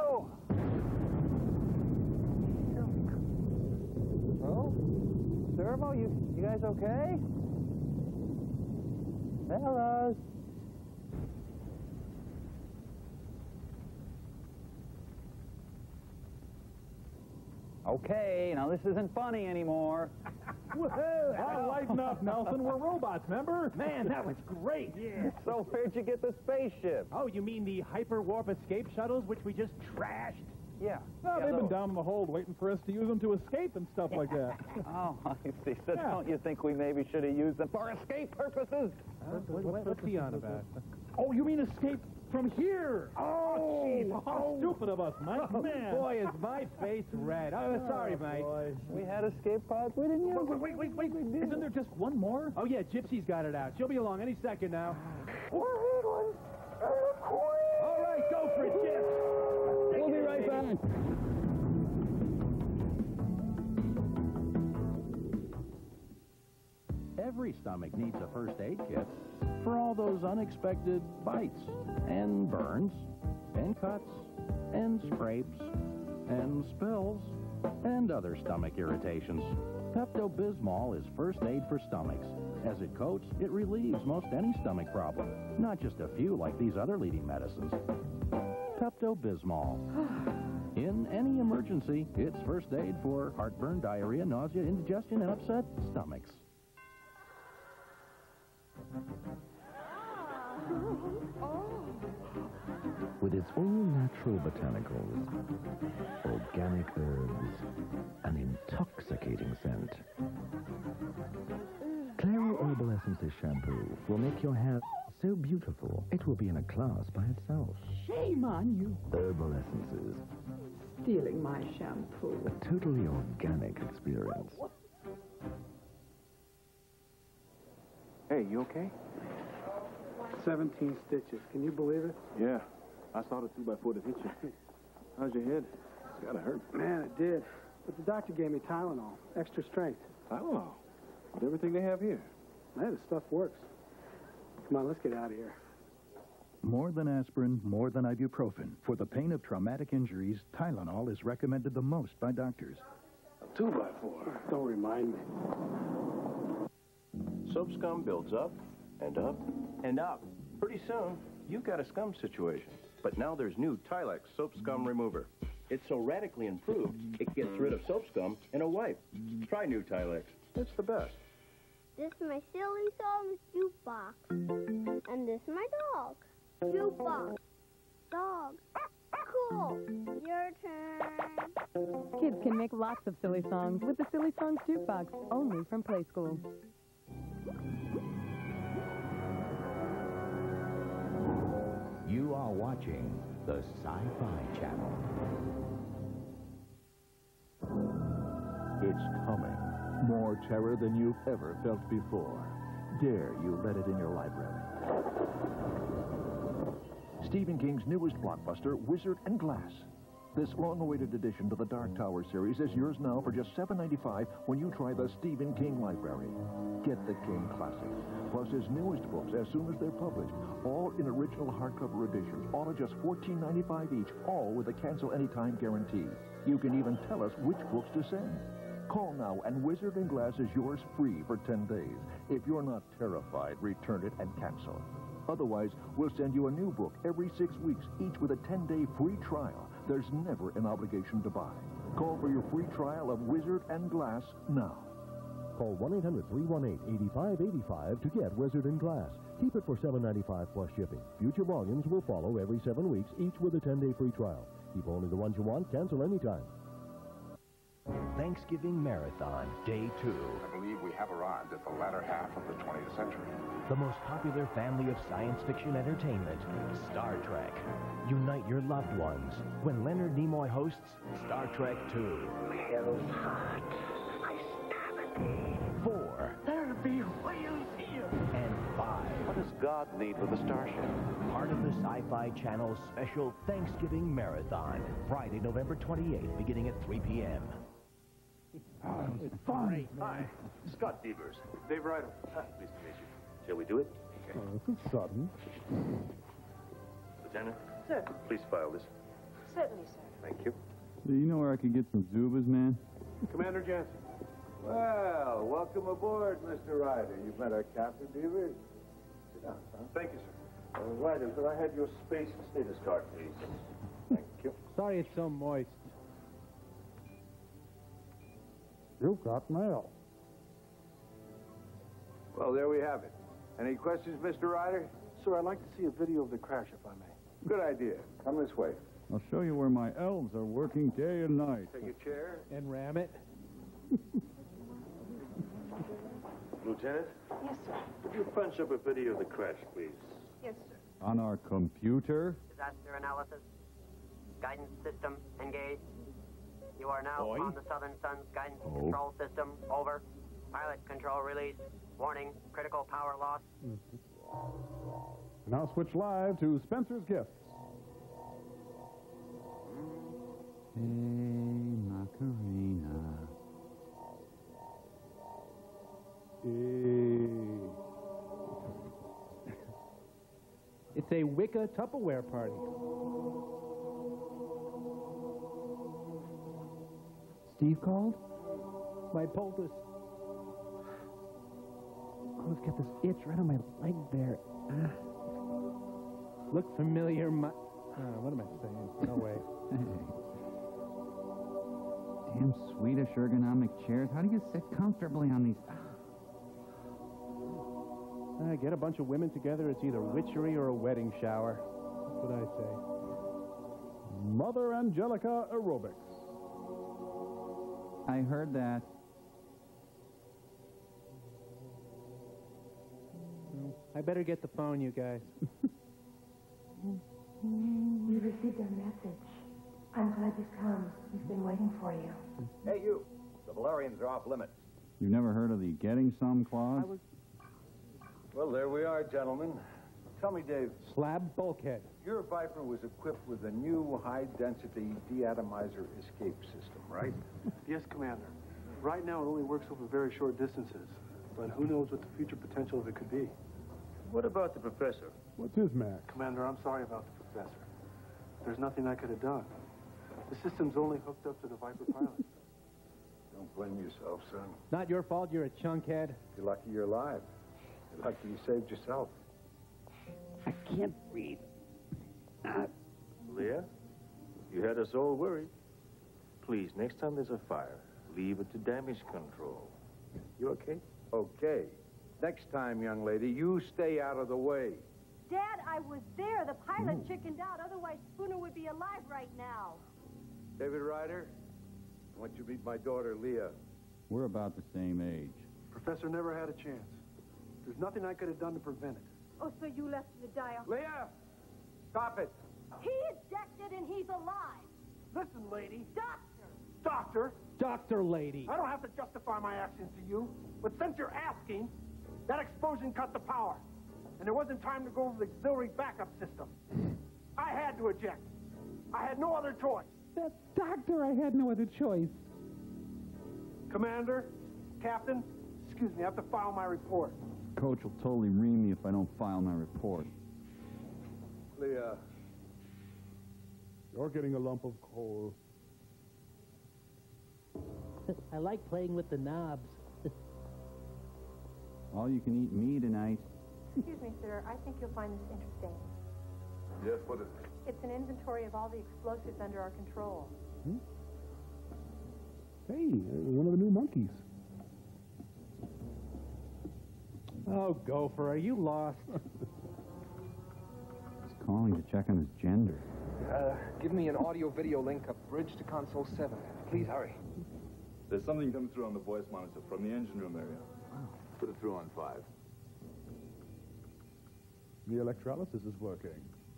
Well, Servo, you guys okay? Fellas. Okay, now this isn't funny anymore. Woohoo! Oh, lighten up, Nelson. We're robots, remember? Man, that was great. Yeah. So where'd you get the spaceship? Oh, you mean the hyperwarp escape shuttles, which we just trashed? Yeah. Well, they've been down in the hold waiting for us to use them to escape and stuff like that. Oh, I see. So don't you think we maybe should have used them for escape purposes? What's he on about? Oh, you mean escape from here? Oh, geez, how stupid of us, Mike. Man. Boy, is my face red. Oh, sorry, Mike. Boy. We had escape pods. We didn't use them. Wait. Isn't there just one more? Oh, yeah, Gypsy's got it out. She'll be along any second now. All right, go for it, Gyps. We'll be right back. Every stomach needs a first aid kit for all those unexpected bites and burns and cuts and scrapes and spills and other stomach irritations. Pepto-Bismol is first aid for stomachs. As it coats, it relieves most any stomach problem, not just a few like these other leading medicines. Pepto-Bismol. In any emergency, it's first aid for heartburn, diarrhea, nausea, indigestion, and upset stomachs. With its all natural botanicals, organic herbs, an intoxicating scent, Claro Herbal Essences shampoo will make your hair so beautiful it will be in a class by itself. Shame on you. Herbal Essences, Stealing my shampoo. a totally organic experience. Hey, you okay? 17 stitches. Can you believe it? Yeah. I saw the 2x4 that hit you. How's your head? It's gotta hurt. Man, it did. But the doctor gave me Tylenol. Extra strength. Tylenol? With everything they have here. Man, the stuff works. Come on, let's get out of here. More than aspirin, more than ibuprofen. For the pain of traumatic injuries, Tylenol is recommended the most by doctors. A 2x4. Don't remind me. Soap scum builds up and up and up. Pretty soon, you've got a scum situation. But now there's new Tylex Soap Scum Remover. It's so radically improved, it gets rid of soap scum in a wipe. Try new Tylex. It's the best. This is my silly songs jukebox. And this is my dog. Jukebox. Dog. Cool. Your turn. Kids can make lots of silly songs with the Silly Songs Jukebox, only from Play School. You are watching the SciFi Channel. It's coming. More terror than you've ever felt before. Dare you let it in your library. Stephen King's newest blockbuster, Wizard and Glass. This long-awaited addition to the Dark Tower series is yours now for just $7.95 when you try the Stephen King library. Get the King classic, plus his newest books as soon as they're published, all in original hardcover editions, all at just $14.95 each, all with a cancel anytime guarantee. You can even tell us which books to send. Call now, and Wizard and Glass is yours free for 10 days. If you're not terrified, return it and cancel. Otherwise, we'll send you a new book every 6 weeks, each with a 10-day free trial. There's never an obligation to buy. Call for your free trial of Wizard and Glass now. Call 1-800-318-8585 to get Wizard and Glass. Keep it for $7.95 plus shipping. Future volumes will follow every 7 weeks, each with a 10-day free trial. Keep only the ones you want. Cancel anytime. Thanksgiving Marathon, Day 2. I believe we have arrived at the latter half of the 20th century. The most popular family of science fiction entertainment, Star Trek. Unite your loved ones when Leonard Nimoy hosts Star Trek 2. Hell's heart. I stab it. 4. There'll be whales here. And 5. What does God need with a starship? Part of the SciFi Channel's special Thanksgiving Marathon. Friday, November 28th, beginning at 3 p.m. It's fun. Hi, Scott Devers. Dave Ryder. Pleased to meet you. Shall we do it? Okay. This is sudden. Lieutenant? Sir. Please file this. Certainly, sir. Thank you. Do you know where I could get some Zubas, man? Commander Jansen. Well, welcome aboard, Mr. Ryder. You've met our captain, Beaver. Sit down, son. Thank you, sir. Ryder, could I have your space status card, please? Thank you. Sorry it's so moist. You got mail. Well, there we have it. Any questions, Mr. Ryder? Sir, I'd like to see a video of the crash, if I may. Good idea. Come this way. I'll show you where my elves are working day and night. Take a chair. And ram it. Lieutenant? Yes, sir. Could you punch up a video of the crash, please? Yes, sir. On our computer? Disaster analysis. Guidance system engaged. You are now on the Southern Sun's guidance control system. Over. Pilot control released. Warning, critical power loss. Now switch live to Spencer's Gifts. Hey, Macarena. It's a Wicca Tupperware party. Steve called? My poultice. Oh, I've got this itch right on my leg there. Look familiar, what am I saying? No way. Damn Swedish ergonomic chairs. How do you sit comfortably on these? Get a bunch of women together, it's either witchery or a wedding shower. That's what I say. Mother Angelica Aerobics. I heard that. I better get the phone, you guys. We received a message. I'm glad you've come. We've been waiting for you. Hey, you. The Valerians are off limits. You never heard of the Getting Some clause? Well, there we are, gentlemen. Tell me, Dave. Slab bulkhead. Your Viper was equipped with a new high-density deatomizer escape system, right? Yes, Commander. Right now, it only works over very short distances. But who knows what the future potential of it could be. What about the professor? What's his Mac? Commander, I'm sorry about the professor. There's nothing I could have done. The system's only hooked up to the Viper pilot. Don't blame yourself, son. Not your fault, you're a chunkhead. You're lucky you're alive. You're lucky you saved yourself. I can't breathe. Leah, you had us all worried. Please, next time there's a fire, leave it to damage control. You okay? Okay. Next time, young lady, you stay out of the way. Dad, I was there. The pilot chickened out. Otherwise, Spooner would be alive right now. David Ryder, I want you to meet my daughter, Leah. We're about the same age. Professor never had a chance. There's nothing I could have done to prevent it. Oh, so you left her to die off... Leah! Stop it! He ejected and he's alive. Listen, lady. Doctor! Doctor? Doctor lady. I don't have to justify my actions to you, but since you're asking, that explosion cut the power. And there wasn't time to go over the auxiliary backup system. I had to eject. I had no other choice. Doctor, I had no other choice. Commander, Captain, excuse me, I have to file my report. Coach will totally ream me if I don't file my report. Leah. You're getting a lump of coal. I like playing with the knobs. All you can eat me tonight. Excuse me, sir. I think you'll find this interesting. Yes, what is it? It's an inventory of all the explosives under our control. Hey, one of the new monkeys. Oh, Gopher, are you lost? He's calling to check on his gender. Give me an audio-video link up bridge to console 7. Please hurry. There's something coming through on the voice monitor from the engine room area. Put it through on 5. The electrolysis is working.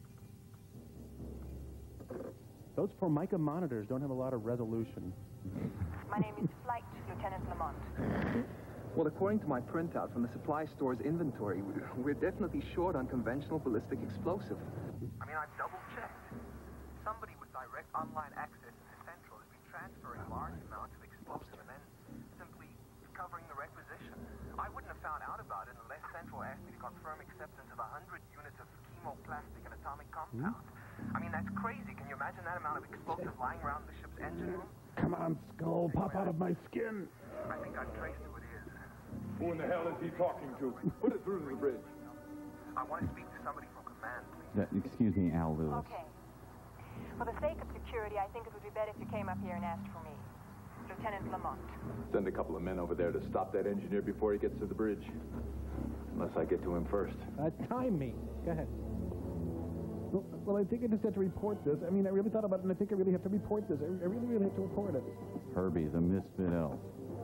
Those Formica monitors don't have a lot of resolution. My name is Flight Lieutenant Lamont. Well, according to my printout from the supply store's inventory, we're definitely short on conventional ballistic explosive. I mean, I've double-checked. Somebody with direct online access to Central has been transferring large amounts of explosive and then simply covering the requisition. I wouldn't have found out about it unless Central asked me to confirm acceptance of 100 units of chemoplastic and atomic compounds. I mean, that's crazy. Can you imagine that amount of explosive lying around the ship's engine room? Come on, Skull, pop out of my skin. I think I've traced who it is. Who in the hell is he talking to? Put it through to the bridge. I want to speak to somebody from command, please. Excuse me, Al Lewis. Okay. For the sake of security, I think it would be better if you came up here and asked for me. Lieutenant Lamont. Send a couple of men over there to stop that engineer before he gets to the bridge. Unless I get to him first. Time me. Go ahead. Well, I think I just have to report this. I mean, I really thought about it, and I think I really have to report this. I really have to report it. Herbie, the misfit elf.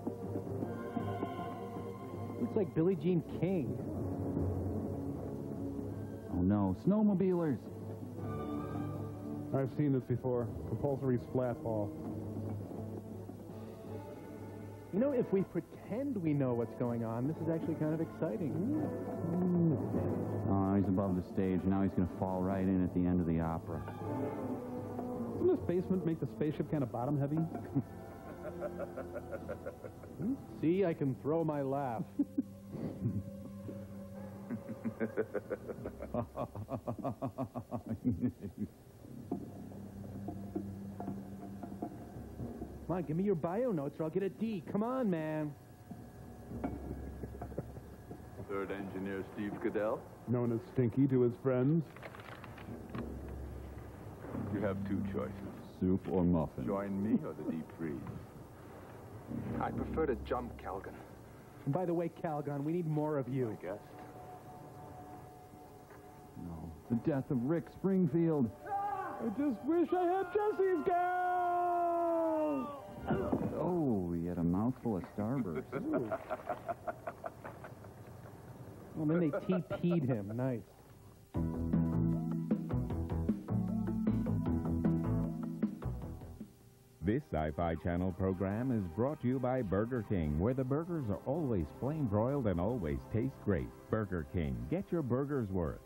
Looks like Billie Jean King. Oh, no. Snowmobilers. I've seen this before. Compulsory splat ball. You know, if we pretend we know what's going on, this is actually kind of exciting. Oh, he's above the stage. Now he's going to fall right in at the end of the opera. Doesn't this basement make the spaceship kind of bottom heavy? See, I can throw my laugh. Come on, give me your bio notes or I'll get a D. Come on, man. Third engineer Steve Goodell. Known as Stinky to his friends. You have two choices. Soup or muffin? Join me or the deep freeze? I prefer to jump, Calgon. And by the way, Calgon, we need more of you. I guess. No. The death of Rick Springfield. I just wish I had Jesse's gal! Oh, he had a mouthful of Starburst. Well, then they TP'd him. Nice. This Sci-Fi Channel program is brought to you by Burger King, where the burgers are always flame-broiled and always taste great. Burger King. Get your burger's worth.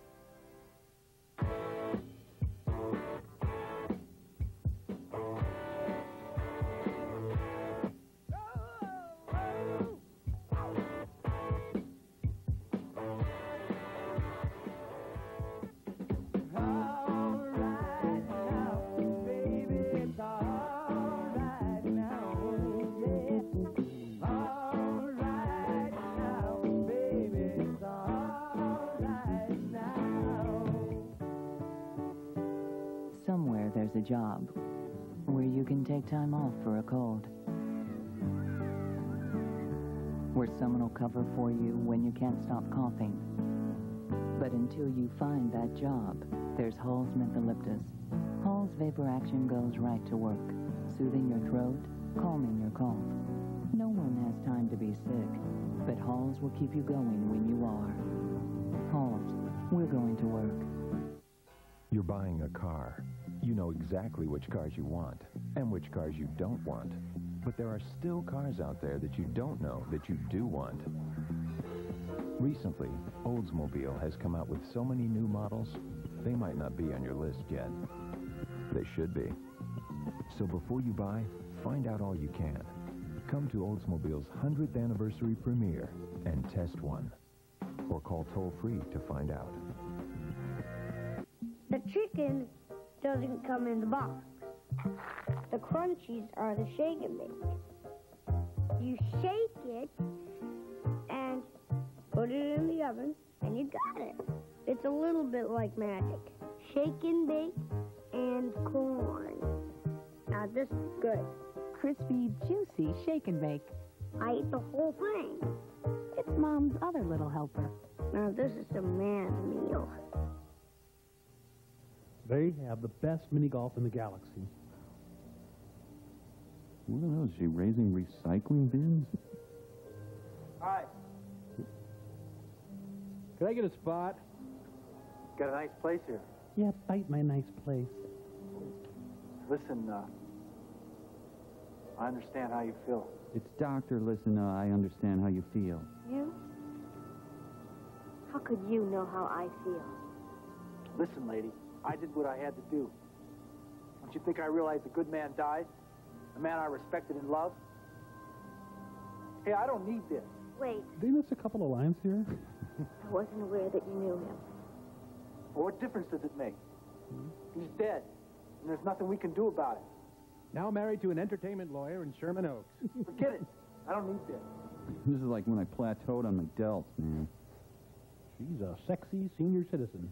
Somewhere there's a job where you can take time off for a cold. Where someone will cover for you when you can't stop coughing. But until you find that job, there's Hall's Mentholyptus. Hall's Vapor Action goes right to work, soothing your throat, calming your cough. No one has time to be sick, but Hall's will keep you going when you are. Hall's, we're going to work. You're buying a car. You know exactly which cars you want and which cars you don't want. But there are still cars out there that you don't know that you do want. Recently, Oldsmobile has come out with so many new models, they might not be on your list yet. They should be. So before you buy, find out all you can. Come to Oldsmobile's 100th anniversary premiere and test one. Or call toll-free to find out. The chicken doesn't come in the box. The crunchies are the shake and bake. You shake it and put it in the oven, and you got it. It's a little bit like magic. Shake and bake and corn. Now this is good. Crispy, juicy shake and bake. I ate the whole thing. It's Mom's other little helper. Now this is a man's meal. They have the best mini golf in the galaxy. What the hell, is she raising recycling bins? Hi. Could I get a spot? Got a nice place here. Yeah, bite my nice place. Listen, I understand how you feel. It's Doctor, listen, I understand how you feel. You? How could you know how I feel? Listen, lady, I did what I had to do. Don't you think I realized a good man died? A man I respected and loved? Hey, I don't need this. Wait, Did they miss a couple of lines here? I wasn't aware that you knew him. Well, what difference does it make? He's dead, and there's nothing we can do about it. Now married to an entertainment lawyer in Sherman Oaks. Forget it. I don't need this. This is like when I plateaued on my delts, man. She's a sexy senior citizen.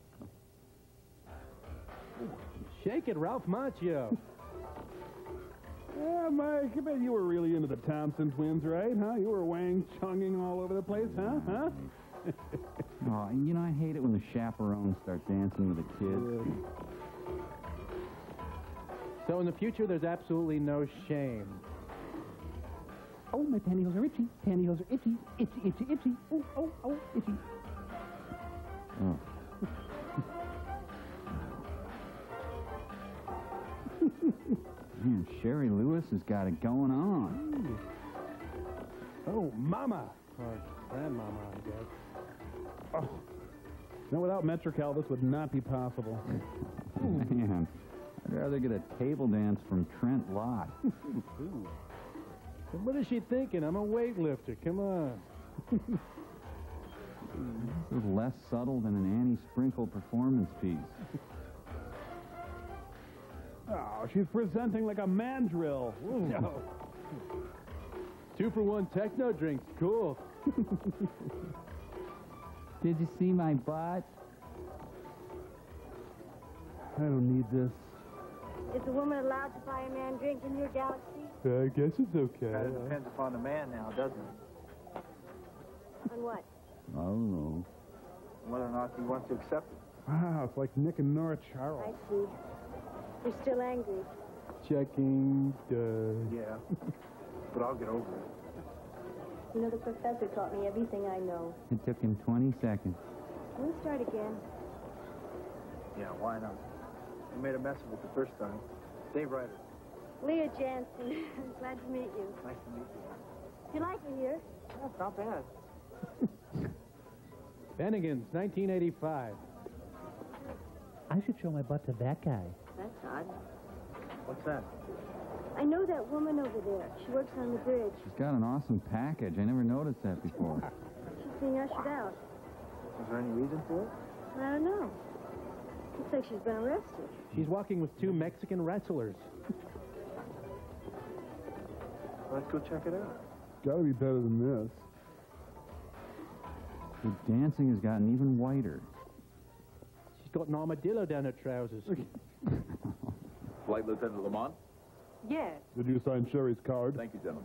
Shake it, Ralph Macchio. Yeah, Mike, I bet you were really into the Thompson twins, right? Huh? You were wang-chunging all over the place, huh? Oh, you know, I hate it when the chaperones start dancing with the kids. So in the future, there's absolutely no shame. Oh, my pantyhose are itchy. Pantyhose are itchy. Itchy, itchy, itchy. Oh, itchy. Oh. Man, Sherry Lewis has got it going on. Oh, Mama. Or Grandmama, I guess. Oh. No, without Metrical, this would not be possible. Man, I'd rather get a table dance from Trent Lott. Ooh. What is she thinking? I'm a weightlifter. Come on. This is less subtle than an Annie Sprinkle performance piece. Oh, she's presenting like a mandrill. No. 2-for-1 techno drinks. Cool. Did you see my butt? I don't need this. Is a woman allowed to buy a man drink in your galaxy? I guess it's okay. That depends upon the man now, doesn't it? On what? I don't know. Whether or not he wants to accept it. Wow, it's like Nick and Nora Charles. I see. You're still angry. Checking. Yeah. But I'll get over it. You know, the professor taught me everything I know. It took him 20 seconds. We'll start again. Yeah, why not? We made a mess of it the first time. Dave Ryder. Leah Jansen. Glad to meet you. Nice to meet you. You like it here? Yeah, it's not bad. Bennigan's, 1985. I should show my butt to that guy. That's odd. What's that? I know that woman over there. She works on the bridge. She's got an awesome package. I never noticed that before. She's being ushered out. Is there any reason for it? I don't know. Looks like she's been arrested. She's walking with 2 Mexican wrestlers. Let's go check it out. Gotta be better than this. The dancing has gotten even whiter. She's got an armadillo down her trousers. Flight Lieutenant Lamont? Yes. Did you sign Sherry's card? Thank you, gentlemen.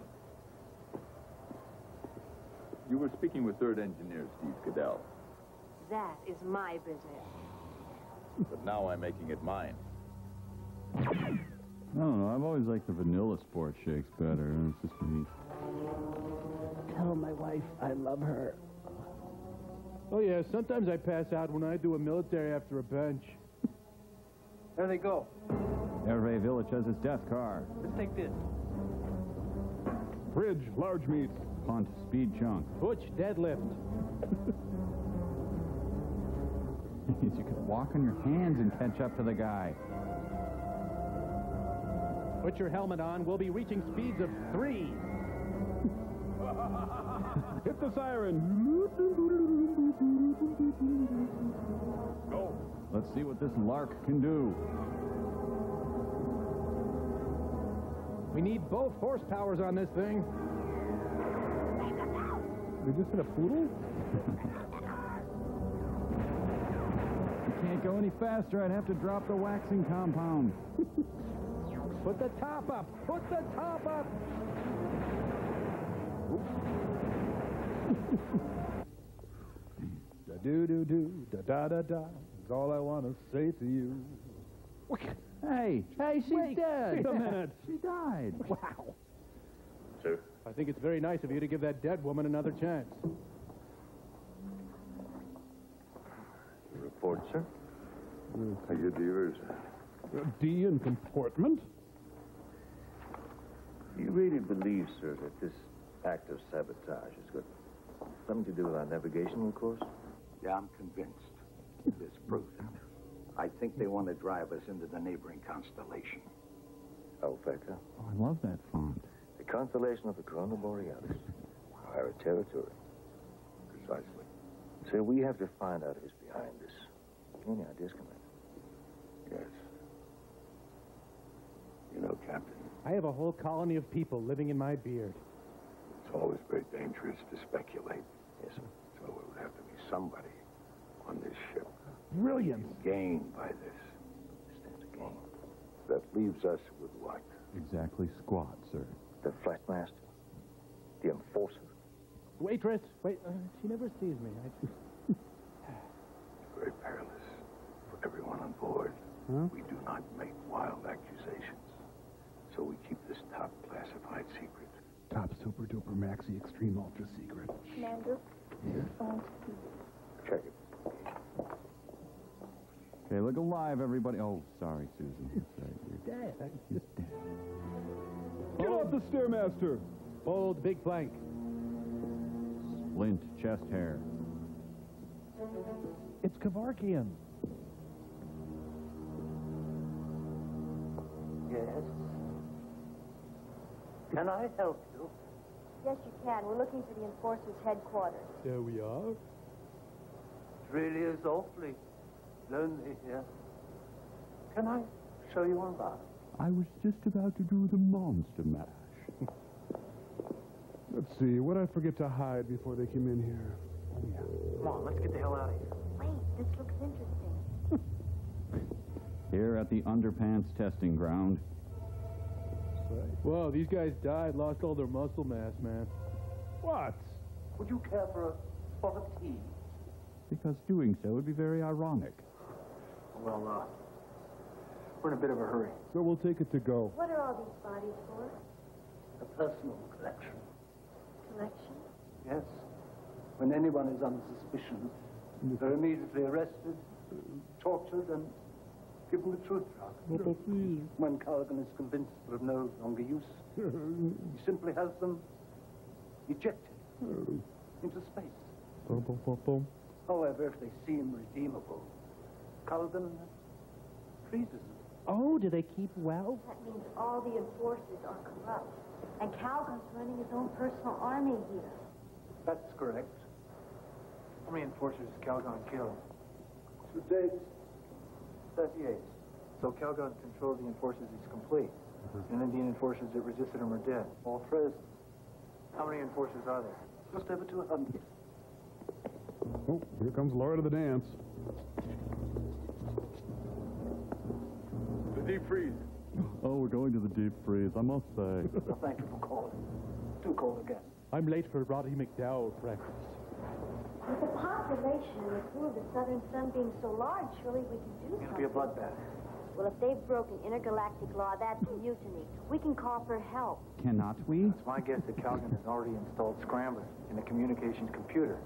You were speaking with Third Engineer Steve Cadell, That is my business. but now I'm making it mine. I don't know. I've always liked the vanilla sport shakes better. It's just me. Tell my wife I love her. Oh, yeah, sometimes I pass out when I do a military after a bench. There they go. Hervé Village has his death car. Let's take this. Bridge, large meat. Punt, speed chunk. Butch, deadlift. You could walk on your hands and catch up to the guy. Put your helmet on. We'll be reaching speeds of 3. Hit the siren. Go. Let's see what this lark can do. We need both horsepowers on this thing. We just hit a poodle? You can't go any faster. I'd have to drop the waxing compound. Put the top up. Put the top up. Da-do-do-do, da-da-da-da, is all I want to say to you. Hey, she's dead. Wait a minute. She died. Wow. Sir? I think it's very nice of you to give that dead woman another chance. Report, sir. How you divers? D in comportment? You really believe, sir, that this act of sabotage has got something to do with our navigational course? Yeah, I'm convinced. Disprove it. I think they want to drive us into the neighboring constellation. Alpha. Oh, I love that font. The constellation of the Corona Borealis. Our territory. Precisely. So we have to find out who's behind this. Any ideas, Commander? Captain. I have a whole colony of people living in my beard. It's always very dangerous to speculate. Yes, sir. So it would have to be somebody on this ship. Brilliant. Gained by this. Stand to gain. That leaves us with what? Exactly squat, sir. The Flatmaster? The Enforcer? Waitress! Wait, she never sees me. Very perilous for everyone on board. Huh? We do not make wild accusations. So we keep this top classified secret. Top super duper maxi extreme ultra secret. Commander? Check it. Okay, look alive, everybody. Oh, sorry, Susan. That's right. You're dead. You're dead. Get off the Stairmaster! Bold, big blank. Splint, chest hair. It's Kevorkian. Yes? Can I help you? Yes, you can. We're looking for the Enforcer's headquarters. There we are. It really is awfully lonely here. Can I show you around? I was just about to do the monster mash. Let's see, what did I forget to hide before they came in here? Come on, let's get the hell out of here. Wait, this looks interesting. Here at the underpants testing ground. Whoa, these guys died, lost all their muscle mass, man. What? Would you care for a pot of tea? Because doing so would be very ironic. Well, we're in a bit of a hurry. So we'll take it to go. What are all these bodies for? A personal collection. Collection? Yes. When anyone is under suspicion, they're immediately arrested, tortured, and given the truth drug. When Callaghan is convinced they're of no longer use, he simply has them ejected into space. Boom, boom, boom, boom. However, if they seem redeemable, Callaghan freezes them. Oh, do they keep well? That means all the Enforcers are corrupt. And Calgon's running his own personal army here. That's correct. How many Enforcers has Calgon killed? To date, 38. So Calgon's control of the Enforcers is complete. And Indian Enforcers that resisted him are dead. All frozen. How many Enforcers are there? Just over 200. Oh, here comes Laura to the dance. The deep freeze. Oh, we're going to the deep freeze, I must say. Well, thank you for calling. Do call again. I'm late for Roddy McDowell breakfast. With the population and the crew of the Southern Sun being so large, surely we can do something. It'll be a bloodbath. Well, if they've broken intergalactic law, that's mutiny. We can call for help. Cannot we? It's my guess that Calgon has already installed scramblers in the communications computer.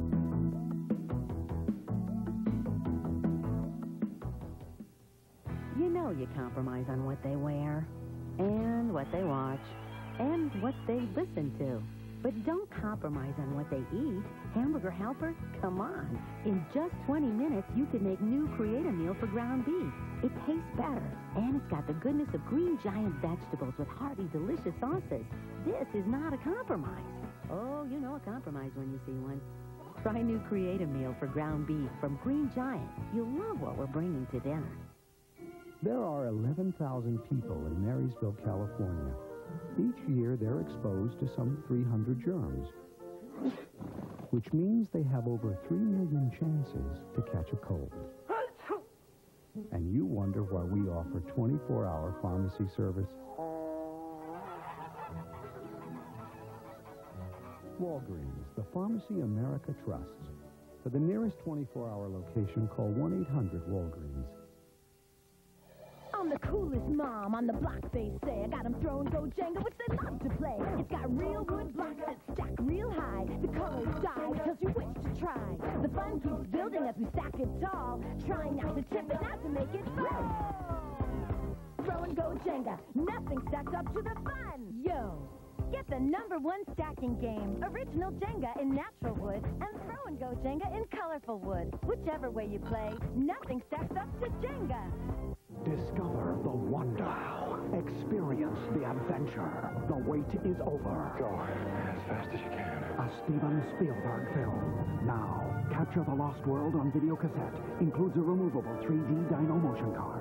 You know you compromise on what they wear, and what they watch, and what they listen to. But don't compromise on what they eat. Hamburger Helper? Come on. In just 20 minutes, you can make new Create a Meal for ground beef. It tastes better, and it's got the goodness of Green Giant vegetables with hearty, delicious sauces. This is not a compromise. Oh, you know a compromise when you see one. Try new Create a Meal for ground beef from Green Giant. You'll love what we're bringing to dinner. There are 11,000 people in Marysville, California. Each year, they're exposed to some 300 germs, which means they have over 3 million chances to catch a cold. And you wonder why we offer 24-hour pharmacy service? Walgreens, the pharmacy America trusts. For the nearest 24-hour location, call 1-800-WALGREENS. I'm the coolest mom on the block, they say. I got them throwing go Jenga, which they love to play. It's got real wood blocks that stack real high. The colors die because you wish to try. The fun keeps building as we stack it tall. Trying not to chip it, not to make it fall. Throw and go Jenga, nothing stacks up to the fun. Yo, get the #1 stacking game. Original Jenga in natural wood and throw and go Jenga in colorful wood. Whichever way you play, nothing stacks up to Jenga. Discover the wonder. Experience the adventure. The wait is over. Go as fast as you can. A Steven Spielberg film. Now, capture the lost world on video cassette. Includes a removable 3D Dino motion card.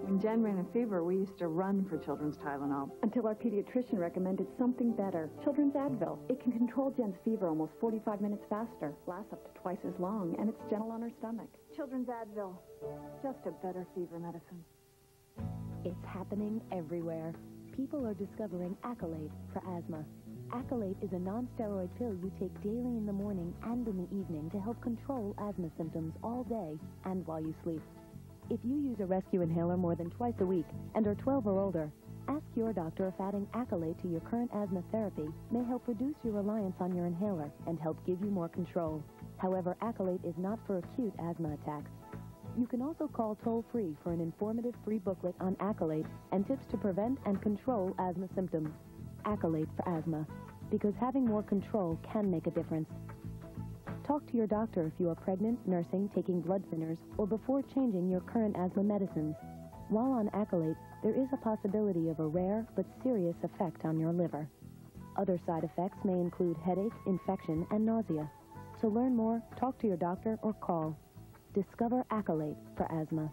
When Jen ran a fever, we used to run for children's Tylenol. Until our pediatrician recommended something better. Children's Advil. It can control Jen's fever almost 45 minutes faster, lasts up to twice as long, and it's gentle on her stomach. Children's Advil. Just a better fever medicine. It's happening everywhere. People are discovering Accolade for asthma. Accolade is a non-steroid pill you take daily in the morning and in the evening to help control asthma symptoms all day and while you sleep. If you use a rescue inhaler more than twice a week and are 12 or older, ask your doctor if adding Accolade to your current asthma therapy may help reduce your reliance on your inhaler and help give you more control. However, Accolade is not for acute asthma attacks. You can also call toll-free for an informative free booklet on Accolade and tips to prevent and control asthma symptoms. Accolade for asthma, because having more control can make a difference. Talk to your doctor if you are pregnant, nursing, taking blood thinners, or before changing your current asthma medicines. While on Accolade, there is a possibility of a rare but serious effect on your liver. Other side effects may include headache, infection, and nausea. To learn more, talk to your doctor or call. Discover Accolade for asthma.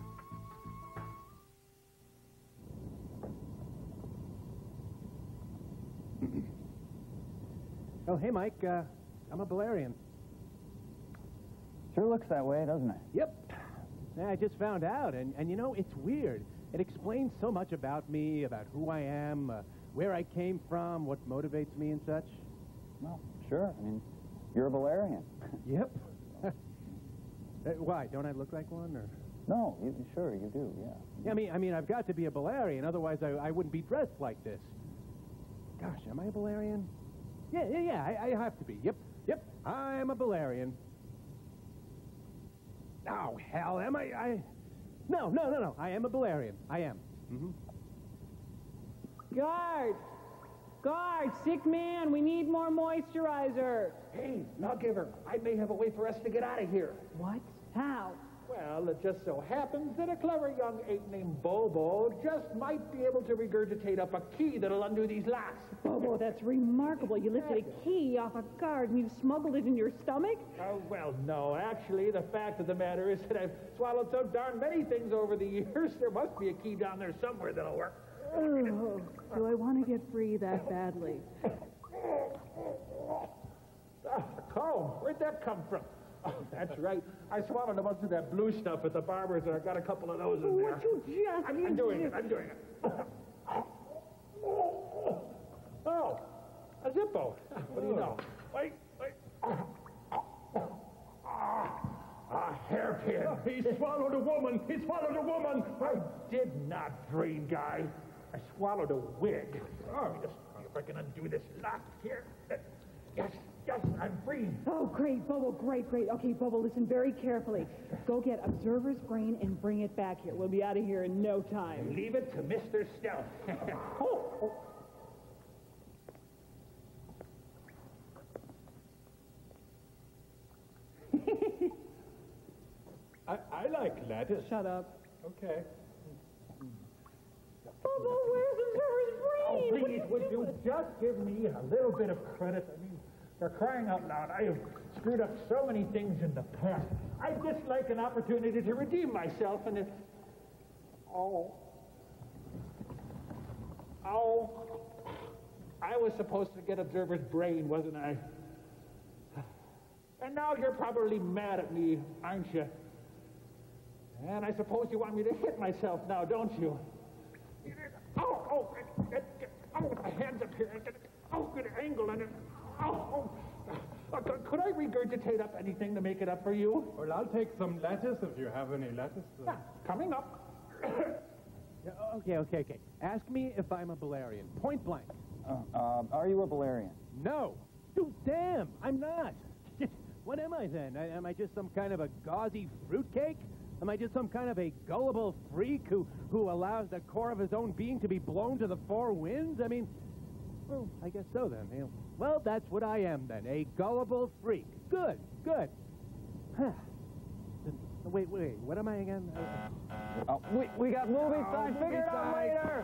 Oh, hey, Mike. I'm a Valerian. Sure looks that way, doesn't it? Yep. Yeah, I just found out, and you know, it's weird. It explains so much about me, about who I am, where I came from, what motivates me and such. Well, sure. I mean, you're a Valerian. Yep. Why? Don't I look like one, or? No, sure, you do, yeah. Yeah, I mean, I've got to be a Valerian, otherwise I wouldn't be dressed like this. Gosh, am I a Valerian? Yeah, I have to be. Yep, I'm a Valerian. Oh, hell, am I? No, I am a Valerian. I am. Guard, sick man, we need more moisturizer. Hey, lawgiver, I may have a way for us to get out of here. What? How? Well, it just so happens that a clever young ape named Bobo just might be able to regurgitate up a key that'll undo these locks. Bobo, that's remarkable. You lifted a key off a guard and you've smuggled it in your stomach? Oh, well, no. Actually, the fact of the matter is that I've swallowed so darn many things over the years, there must be a key down there somewhere that'll work. Oh, do I want to get free that badly? The comb, where'd that come from? Oh, that's right. I swallowed a bunch of that blue stuff at the barber's, and I got a couple of those in there. What you just... I'm doing it. Oh, a Zippo. What do you know? Wait. A hairpin. He swallowed a woman. I did not, brain guy. I swallowed a wig. Let me just see if I can undo this lock here. Yes, I'm free. Oh, great, Bobo, great. Okay, Bobo, listen very carefully. Go get Observer's brain and bring it back here. We'll be out of here in no time. Leave it to Mr. Stealth. Oh. I like lettuce. Shut up. Okay. Bobo, where's Observer's brain? Oh, please, would you just give me a little bit of credit? I mean, for crying out loud, I have screwed up so many things in the past. I'd just like an opportunity to redeem myself, and if... Oh, I was supposed to get Observer's brain, wasn't I? And now you're probably mad at me, aren't you? And I suppose you want me to hit myself now, don't you? My hand's up here. Good angle on it. Could I regurgitate up anything to make it up for you? Well, I'll take some lettuce if you have any lettuce. Yeah, coming up. Okay. Ask me if I'm a Valerian. Point blank. Are you a Valerian? No. Dude, damn, I'm not. What am I then? Am I just some kind of a gauzy fruitcake? Am I just some kind of a gullible freak who allows the core of his own being to be blown to the four winds? I mean, well, I guess so then. Well, that's what I am then, a gullible freak. Good. Huh. Wait, what am I again? We got movie side. Figure it out later.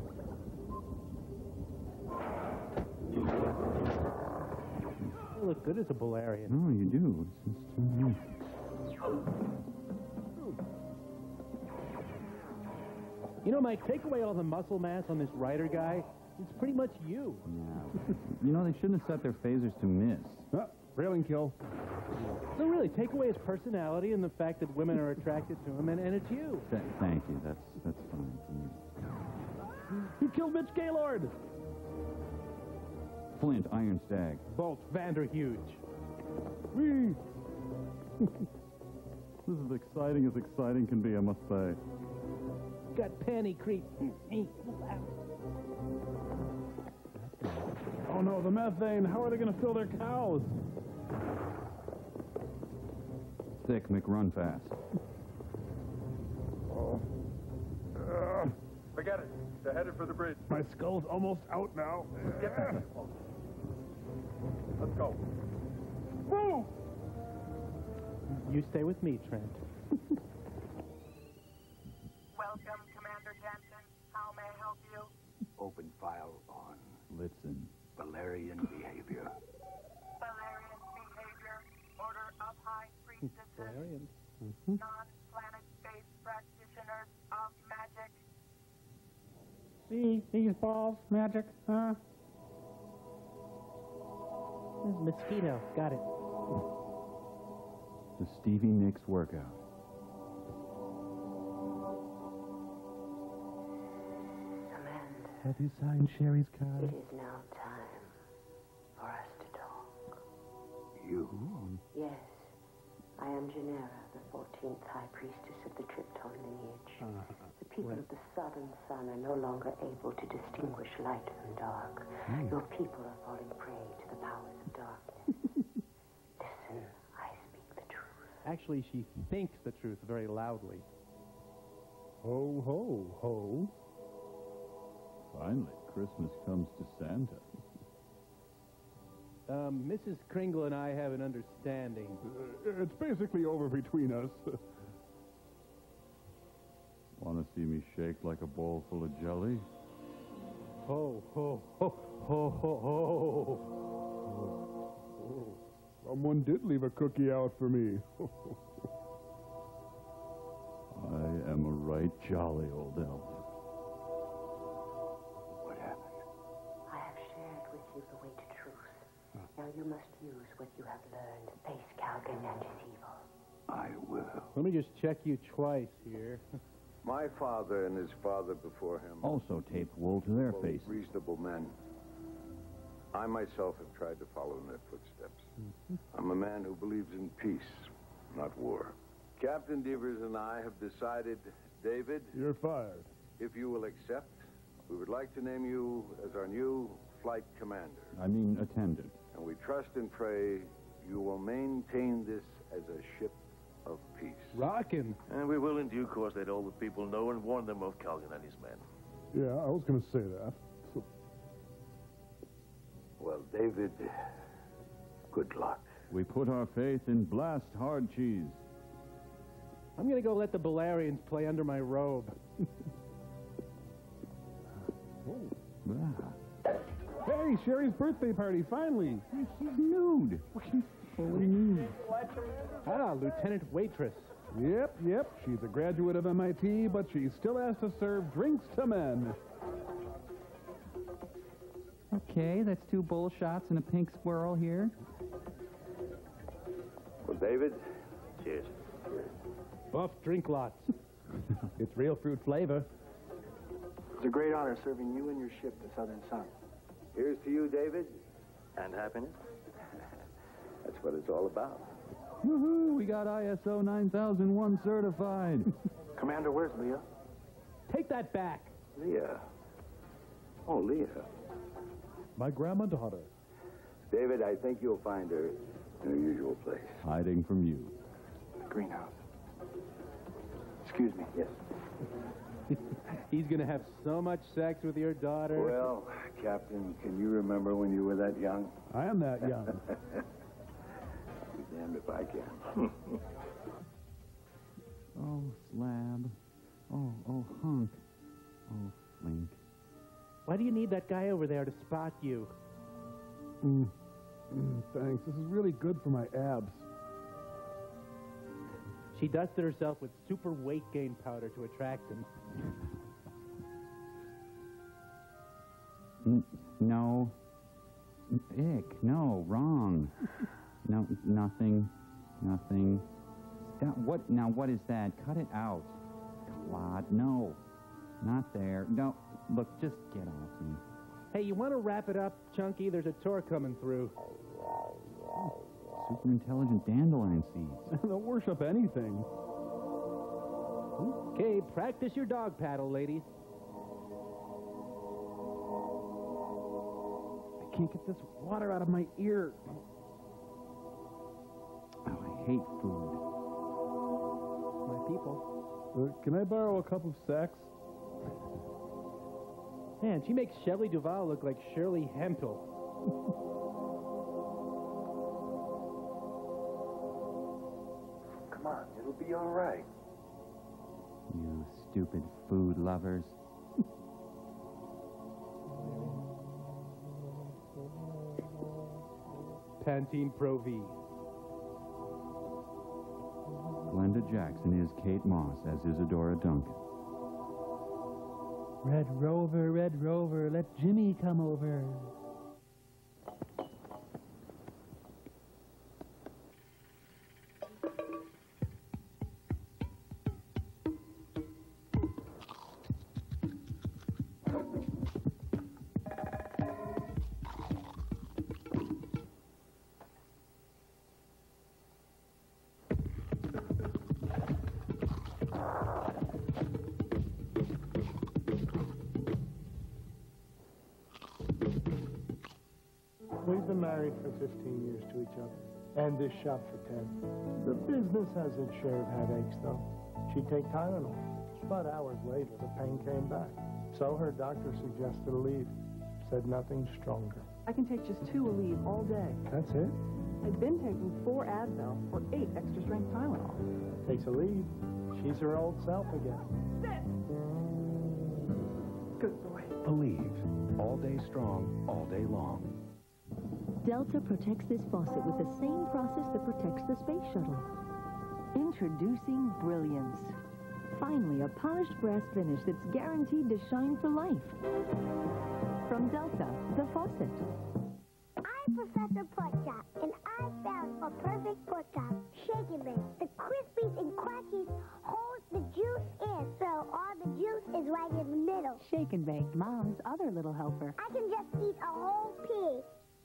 You look good good as a Bolarian. Oh, you do. You know, Mike, take away all the muscle mass on this Ryder guy. It's pretty much you. Yeah. You know, they shouldn't have set their phasers to miss. Railing kill. No, really, take away his personality and the fact that women are attracted to him, and it's you. Thank you. That's fine for me. He killed Mitch Gaylord. Flint, Iron Stag. Bolt, Vanderhuge. Whee! This is exciting as exciting can be, I must say. Got panty creep. Oh no, the methane. How are they going to fill their cows? Thick, McRun fast. Oh. Forget it. They're headed for the bridge. My skull's almost out now. Get back. Let's go. Woo! You stay with me, Trent. Welcome, Commander Jansen. How may I help you? Open file on Listen. Valerian behavior. Valerian behavior. Order of High Priestesses. Valerian. Non-planet-based practitioners of magic. See, these balls, magic, huh? Mosquito. Got it. The Stevie Nicks workout. Have you signed Sherry's card? It is now time for us to talk. You? Yes, I am Genera, the 14th High Priestess of the Tripton lineage. The people of the Southern Sun are no longer able to distinguish light from dark. Your people are falling prey to the powers of darkness. Listen, I speak the truth. Actually, she thinks the truth very loudly. Ho, ho, ho. Finally, Christmas comes to Santa. Mrs. Kringle and I have an understanding. It's basically over between us. Want to see me shake like a bowl full of jelly? Ho, ho, ho, ho, ho, ho. Someone did leave a cookie out for me. I am a right jolly old elf. I have shared with you the way to truth. Now you must use what you have learned. Face Calgon and his evil. I will. Let me just check you twice here. My father and his father before him. Also taped wool to their both faces. reasonable men. I myself have tried to follow in their footsteps. I'm a man who believes in peace, not war. Captain Devers and I have decided, David... You're fired. If you will accept, we would like to name you as our new flight commander. I mean attendant. And we trust and pray you will maintain this as a ship of peace. Rockin'. And we will in due course let all the people know and warn them of Calgon and his men. Yeah, I was going to say that. Well, David, good luck. We put our faith in Blast Hard Cheese. I'm going to go let the Balarians play under my robe. Hey, Sherry's birthday party, finally. She's nude. She's fully nude. Ah, Lieutenant Waitress. Yep. She's a graduate of MIT, but she still has to serve drinks to men. Okay, that's 2 bull shots and a pink squirrel here. Well, David, cheers. Buff drink lots. It's real fruit flavor. It's a great honor serving you and your ship, the Southern Sun. here's to you, David. And happiness? That's what it's all about. Woohoo! We got ISO 9001 certified. Commander, where's Leah? Take that back. Leah. Oh, Leah. My grandma daughter. David, I think you'll find her in her usual place. Hiding from you. The greenhouse. Excuse me. Yes. He's going to have so much sex with your daughter. Well, Captain, can you remember when you were that young? I am that young. I'll be damned if I can. Oh, slab. Oh, hunk. Oh, flink. Why do you need that guy over there to spot you? Thanks. This is really good for my abs. She dusted herself with super weight gain powder to attract him. No. Ick. No. Wrong. No. Nothing. Nothing. Stop. What? Now, what is that? Cut it out. Clod. No. Not there. No. Look, just get off me. Hey, you want to wrap it up, Chunky? There's a tour coming through. Super intelligent dandelion seeds. They'll worship anything. Okay, practice your dog paddle, ladies. I can't get this water out of my ear. Oh, I hate food. My people. Can I borrow a cup of sex? Man, she makes Shelley Duvall look like Shirley Hemphill. Come on, it'll be all right. You stupid food lovers. Pantene Pro V. Glenda Jackson is Kate Moss as Isadora Duncan. Red Rover, let Jimmy come over. We've been married for 15 years to each other, and this shop for 10. The business has its share of headaches, though. She'd take Tylenol, but hours later, the pain came back. So her doctor suggested a leave. Said nothing stronger. I can take just 2 Aleve all day. That's it? I've been taking 4 Advil for 8 extra-strength Tylenol. Takes a leave. She's her old self again. Good boy. Aleve. All day strong, all day long. Delta protects this faucet with the same process that protects the space shuttle. Introducing Brilliance. Finally, a polished brass finish that's guaranteed to shine for life. From Delta, the faucet. I'm Professor Porkchop, and I found a perfect pork chop. Shake and bake. The crispies and crunchies hold the juice in, so all the juice is right in the middle. Shake and Bake, Mom's other little helper. I can just eat a whole pig.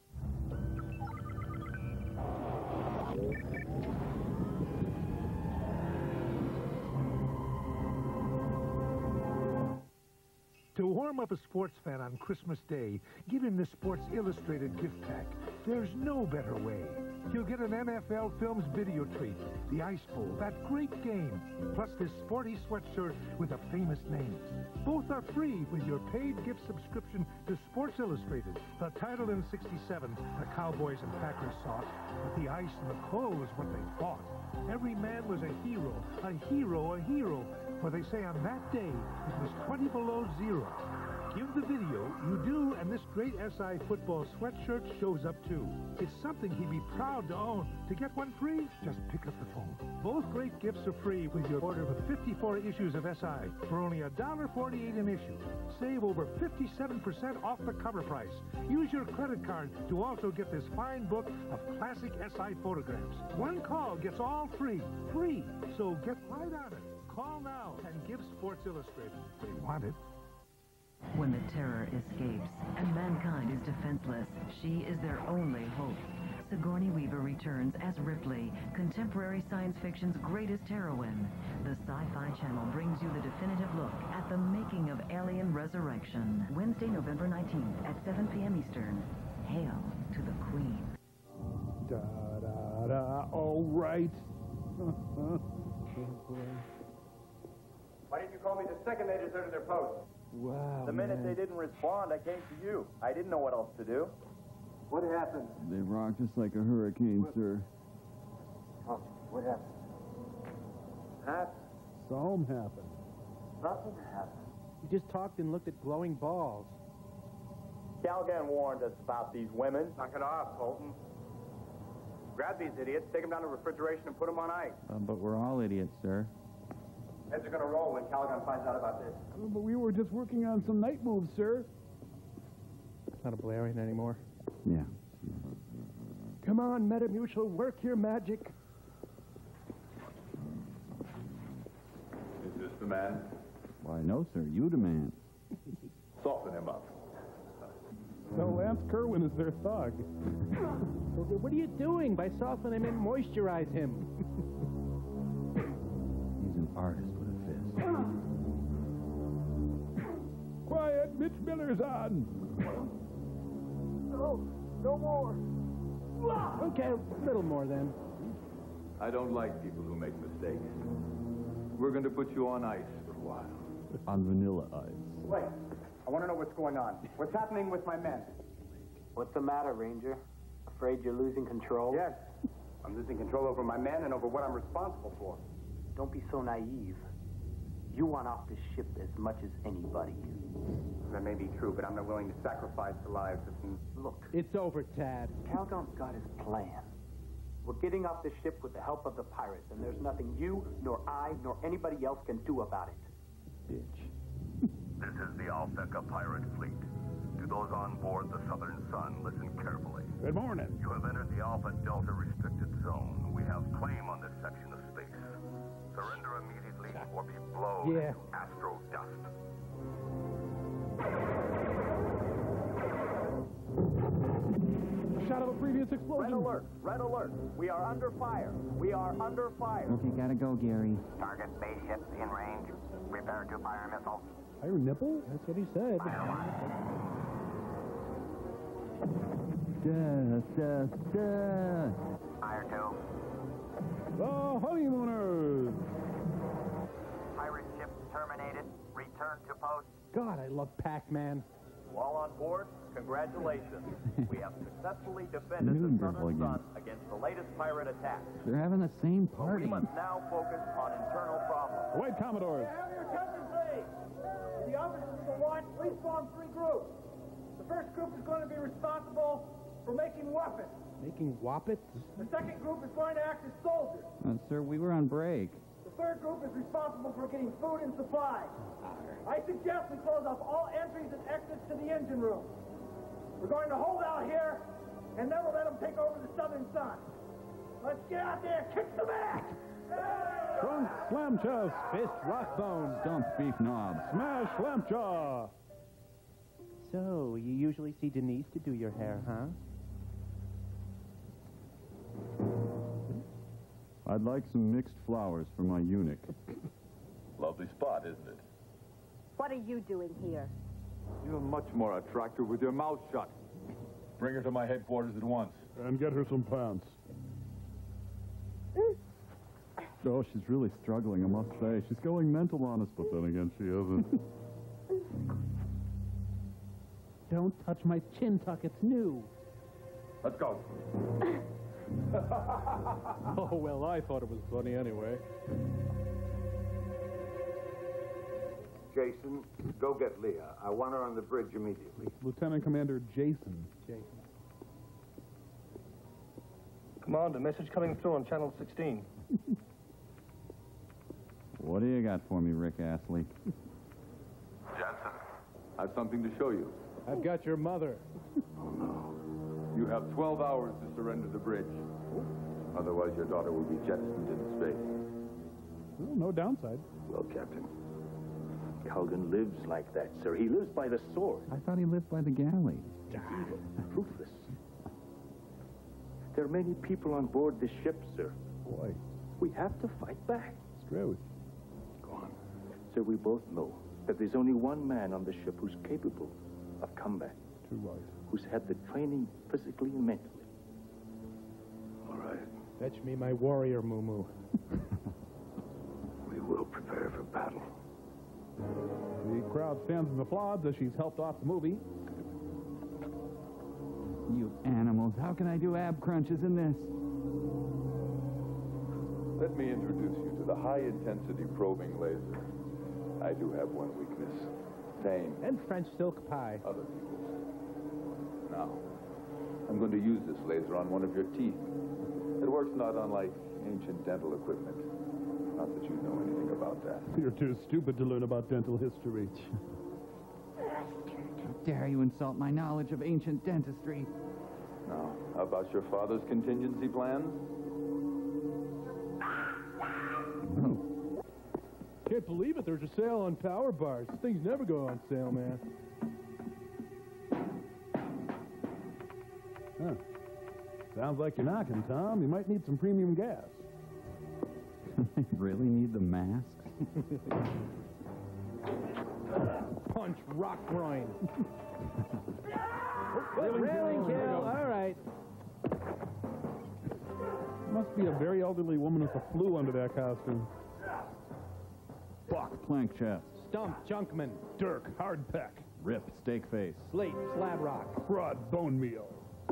To warm up a sports fan on Christmas Day, give him the Sports Illustrated gift pack. There's no better way. You'll get an NFL Films video treat, the Ice Bowl, that great game, plus this sporty sweatshirt with a famous name. Both are free with your paid gift subscription to Sports Illustrated. The title in '67, the Cowboys and Packers sought, but the ice and the clothes, what they fought. Every man was a hero, a hero, a hero. For they say on that day, it was 20 below zero. Give the video, you do, and this great SI football sweatshirt shows up too. It's something he'd be proud to own. To get one free, just pick up the phone. Both great gifts are free with your order of 54 issues of SI for only $1.48 an issue. Save over 57% off the cover price. Use your credit card to also get this fine book of classic SI photographs. One call gets all free. Free! So get right on it. Call now and give Sports Illustrated. They want it. When the terror escapes and mankind is defenseless, she is their only hope. Sigourney Weaver returns as Ripley, contemporary science fiction's greatest heroine. The SciFi Channel brings you the definitive look at the making of Alien Resurrection. Wednesday, November 19th at 7 p.m. Eastern. Hail to the Queen. Da-da-da, all right. Why didn't you call me the second they deserted their post? Wow. The minute they didn't respond, I came to you. I didn't know what else to do. What happened? They rocked us like a hurricane, sir. Oh, what happened? Pat? Something happened. Nothing happened. You just talked and looked at glowing balls. Galgan warned us about these women. Knock it off, Colton. Grab these idiots, take them down to refrigeration, and put them on ice. But we're all idiots, sir. Heads are going to roll when Calgon finds out about this. But we were just working on some night moves, sir. It's not a Blarian anymore. Yeah. Come on, Metamutual, work your magic. Is this the man? Why, no, sir. You the man. Soften him up. No, Lance Kerwin is their thug. What are you doing by softening him and moisturize him? He's an artist with a fist. Quiet, Mitch Miller's on. No more. Okay, a little more then. I don't like people who make mistakes. We're going to put you on ice for a while. On vanilla ice. Wait, I want to know what's going on. What's happening with my men? What's the matter, Ranger? Afraid you're losing control? Yes. I'm losing control over my men and over what I'm responsible for. Don't be so naive. You want off the ship as much as anybody. That may be true, but I'm not willing to sacrifice the lives of... Look. It's over, Tad. Calgon's got his plan. We're getting off the ship with the help of the pirates, and there's nothing you, nor I, nor anybody else can do about it. Bitch. This is the Altheca pirate fleet. To those on board the Southern Sun, listen carefully. Good morning. You have entered the Alpha Delta restricted zone. We have claim on this section of space. Surrender immediately or be blown into astro dust. Shot of a previous explosion. Red alert! Red alert! We are under fire! We are under fire! Okay, gotta go, Gary. Target spaceship in range. Prepare to fire missiles. Fire nipple? That's what he said. Fire 2. The honeymooners! Pirate ship terminated. Return to post. God, I love Pac-Man. All on board, congratulations. We have successfully defended the Southern Sun against the latest pirate attack. They're having the same party. We must now focus on internal problems. White Commodores. Have your attention, please. The officers of the watch, please form 3 groups. The first group is going to be responsible for making weapons. Making whoppets? The second group is going to act as soldiers. Sir, we were on break. The third group is responsible for getting food and supplies. I suggest we close off all entries and exits to the engine room. We're going to hold out here and never let them take over the Southern Sun. Let's get out there, kick some ass! Front slam chest. Fist rock bone. Stump beef knob. Smash lamp jaw. So, you usually see Denise to do your hair, huh? I'd like some mixed flowers for my eunuch. Lovely spot, isn't it? What are you doing here? You're much more attractive with your mouth shut. Bring her to my headquarters at once. And get her some pants. Oh, she's really struggling, I must say. She's going mental on us, but then again, she isn't. Don't touch my chin tuck, it's new. Let's go. Oh, well, I thought it was funny anyway. Jason, go get Leah. I want her on the bridge immediately. Lieutenant Commander Jason. Commander, message coming through on channel 16. What do you got for me, Rick Astley? Jensen, I've something to show you. I've got your mother. Oh, no. You have 12 hours to surrender the bridge. Otherwise, your daughter will be jettisoned into space. Well, no downside. Well, Captain, Calgon lives like that, sir. He lives by the sword. I thought he lived by the galley. Evil, ruthless. There are many people on board this ship, sir. Boy. We have to fight back. It's true. Go on. Sir, we both know that there's only one man on the ship who's capable of combat. Too right. Who's had the training physically and mentally. All right. Fetch me my warrior, Moo-Moo. We will prepare for battle. The crowd stands and applauds as she's helped off the movie. You animals, how can I do ab crunches in this? Let me introduce you to the high-intensity probing laser. I do have one weakness. Fame. And French silk pie. Other people's. Now, I'm going to use this laser on one of your teeth. works not unlike ancient dental equipment. Not that you know anything about that. You're too stupid to learn about dental history. How dare you insult my knowledge of ancient dentistry? Now, how about your father's contingency plans? Oh. Can't believe it. There's a sale on power bars. Things never go on sale, man. Huh. Sounds like you're knocking, Tom. You might need some premium gas. I really need the masks? Punch rock groin. Railing kill. All right. Must be a very elderly woman with the flu under that costume. Buck, plank chest. Stump, Junkman. Dirk, hard peck. Rip, steak face. Slate, slab rock. Broad, bone meal.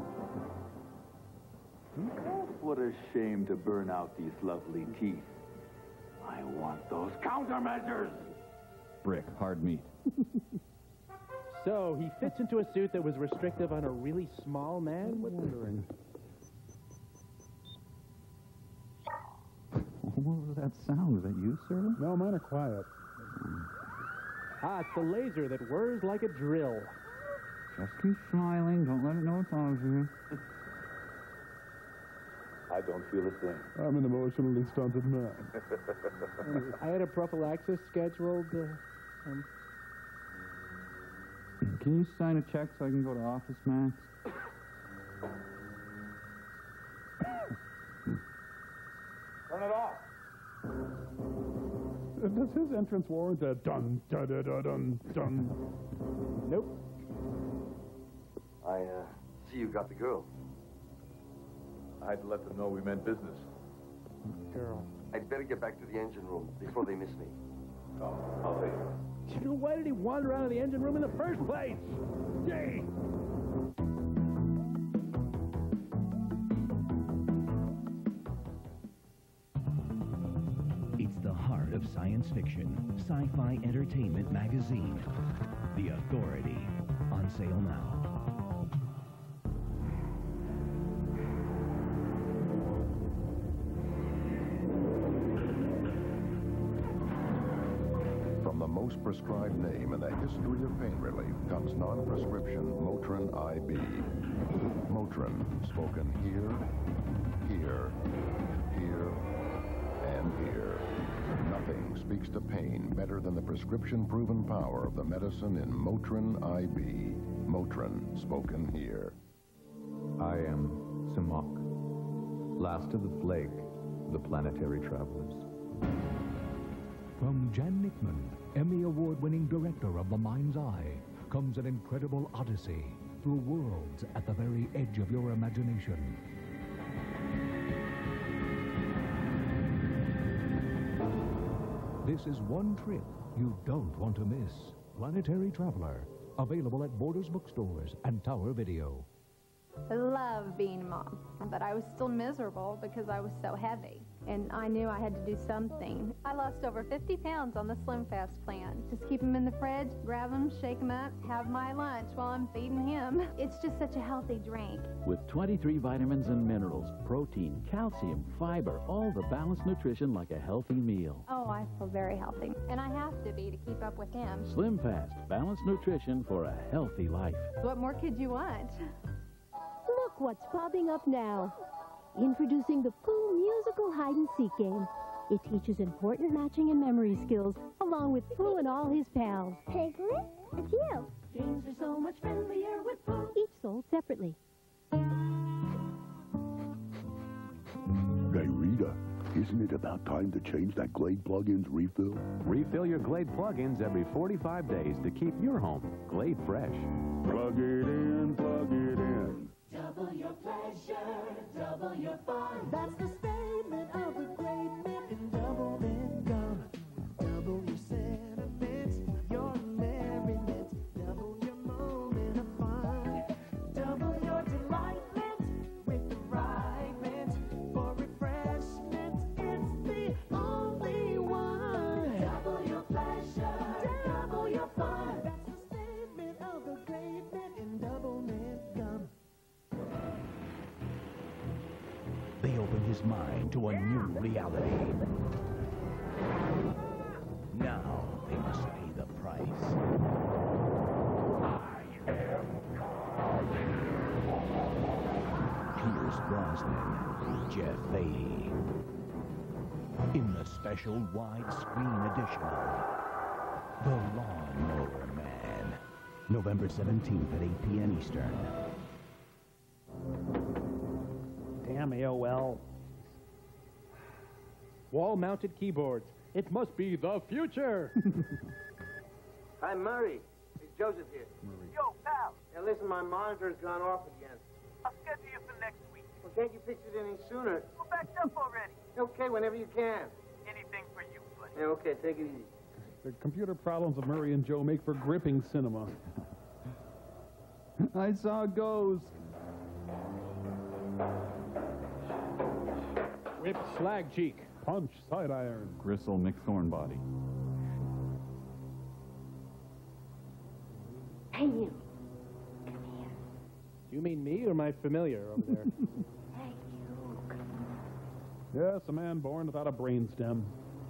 What a shame to burn out these lovely teeth. I want those countermeasures. Brick, hard meat. So, he fits into a suit that was restrictive on a really small man? Wondering. What was that sound? Was that you, sir? No, mine are quiet. Ah, it's the laser that whirs like a drill. Just keep smiling. Don't let it know it's on you. I don't feel a thing. I'm an emotionally stunted man. I had a prophylaxis scheduled. Can you sign a check so I can go to Office Max? Turn it off. Does his entrance warrant a dun dun dun dun dun dun? Nope. I see you got the girl. I had to let them know we meant business. Girl. I'd better get back to the engine room before they miss me. Oh, I'll take it. Why did he wander out of the engine room in the first place? Gee! It's the heart of science fiction. Sci-Fi Entertainment Magazine. The Authority. On sale now. From the most prescribed name in the history of pain relief comes non-prescription Motrin IB. Motrin, spoken here, here, here, and here. Nothing speaks to pain better than the prescription-proven power of the medicine in Motrin IB. Motrin, spoken here. I am Simok, last of the flake, the planetary travelers. From Jan Nickman, Emmy Award-winning director of The Mind's Eye, comes an incredible odyssey through worlds at the very edge of your imagination. This is one trip you don't want to miss. Planetary Traveler, available at Borders bookstores and Tower Video. I love being a mom, but I was still miserable because I was so heavy. And I knew I had to do something. I lost over 50 pounds on the Slim Fast plan. Just keep them in the fridge, grab them, shake them up, have my lunch while I'm feeding him. It's just such a healthy drink. With 23 vitamins and minerals, protein, calcium, fiber, all the balanced nutrition like a healthy meal. Oh, I feel very healthy. And I have to be to keep up with him. Slim Fast, balanced nutrition for a healthy life. What more could you want? Look what's popping up now. Introducing the Pooh Musical Hide-and-Seek game. It teaches important matching and memory skills, along with Pooh and all his pals. Piglet, it's you. Games are so much friendlier with Pooh. Each sold separately. Hey, Rita, isn't it about time to change that Glade plug-in's refill? Refill your Glade plug-ins every 45 days to keep your home Glade fresh. Plug it in, plug it in. Double your pleasure, double your fun. That's the statement of a great mint in Double Mint Gum. Double your sentiments, your merriment. Double your moment of fun. Double your delight with the right mint. For refreshment, it's the only one. Double your pleasure, double your fun. That's the statement of a great mint in Double Mint Gum. They opened his his mind to a new reality. Now they must pay the price. Pierce Brosnan, Jeff Fahey. In the special widescreen edition of The Lawnmower Man. November 17th at 8 p.m. Eastern. Damn AOL. Wall-mounted keyboards. It must be the future. Hi, Murray. It's Joseph here. Yo, pal. Now listen, my monitor's gone off again. I'll schedule you for next week. Well, can't you fix it any sooner? We're backed up already. Okay, whenever you can. Anything for you, buddy. Yeah, okay, take it easy. The computer problems of Murray and Joe make for gripping cinema. I saw a ghost. Whip slag cheek. Punch side iron. Gristle McThorn body. Hey, you. You mean me or my familiar over there? Hey, you. Yes, a man born without a brainstem.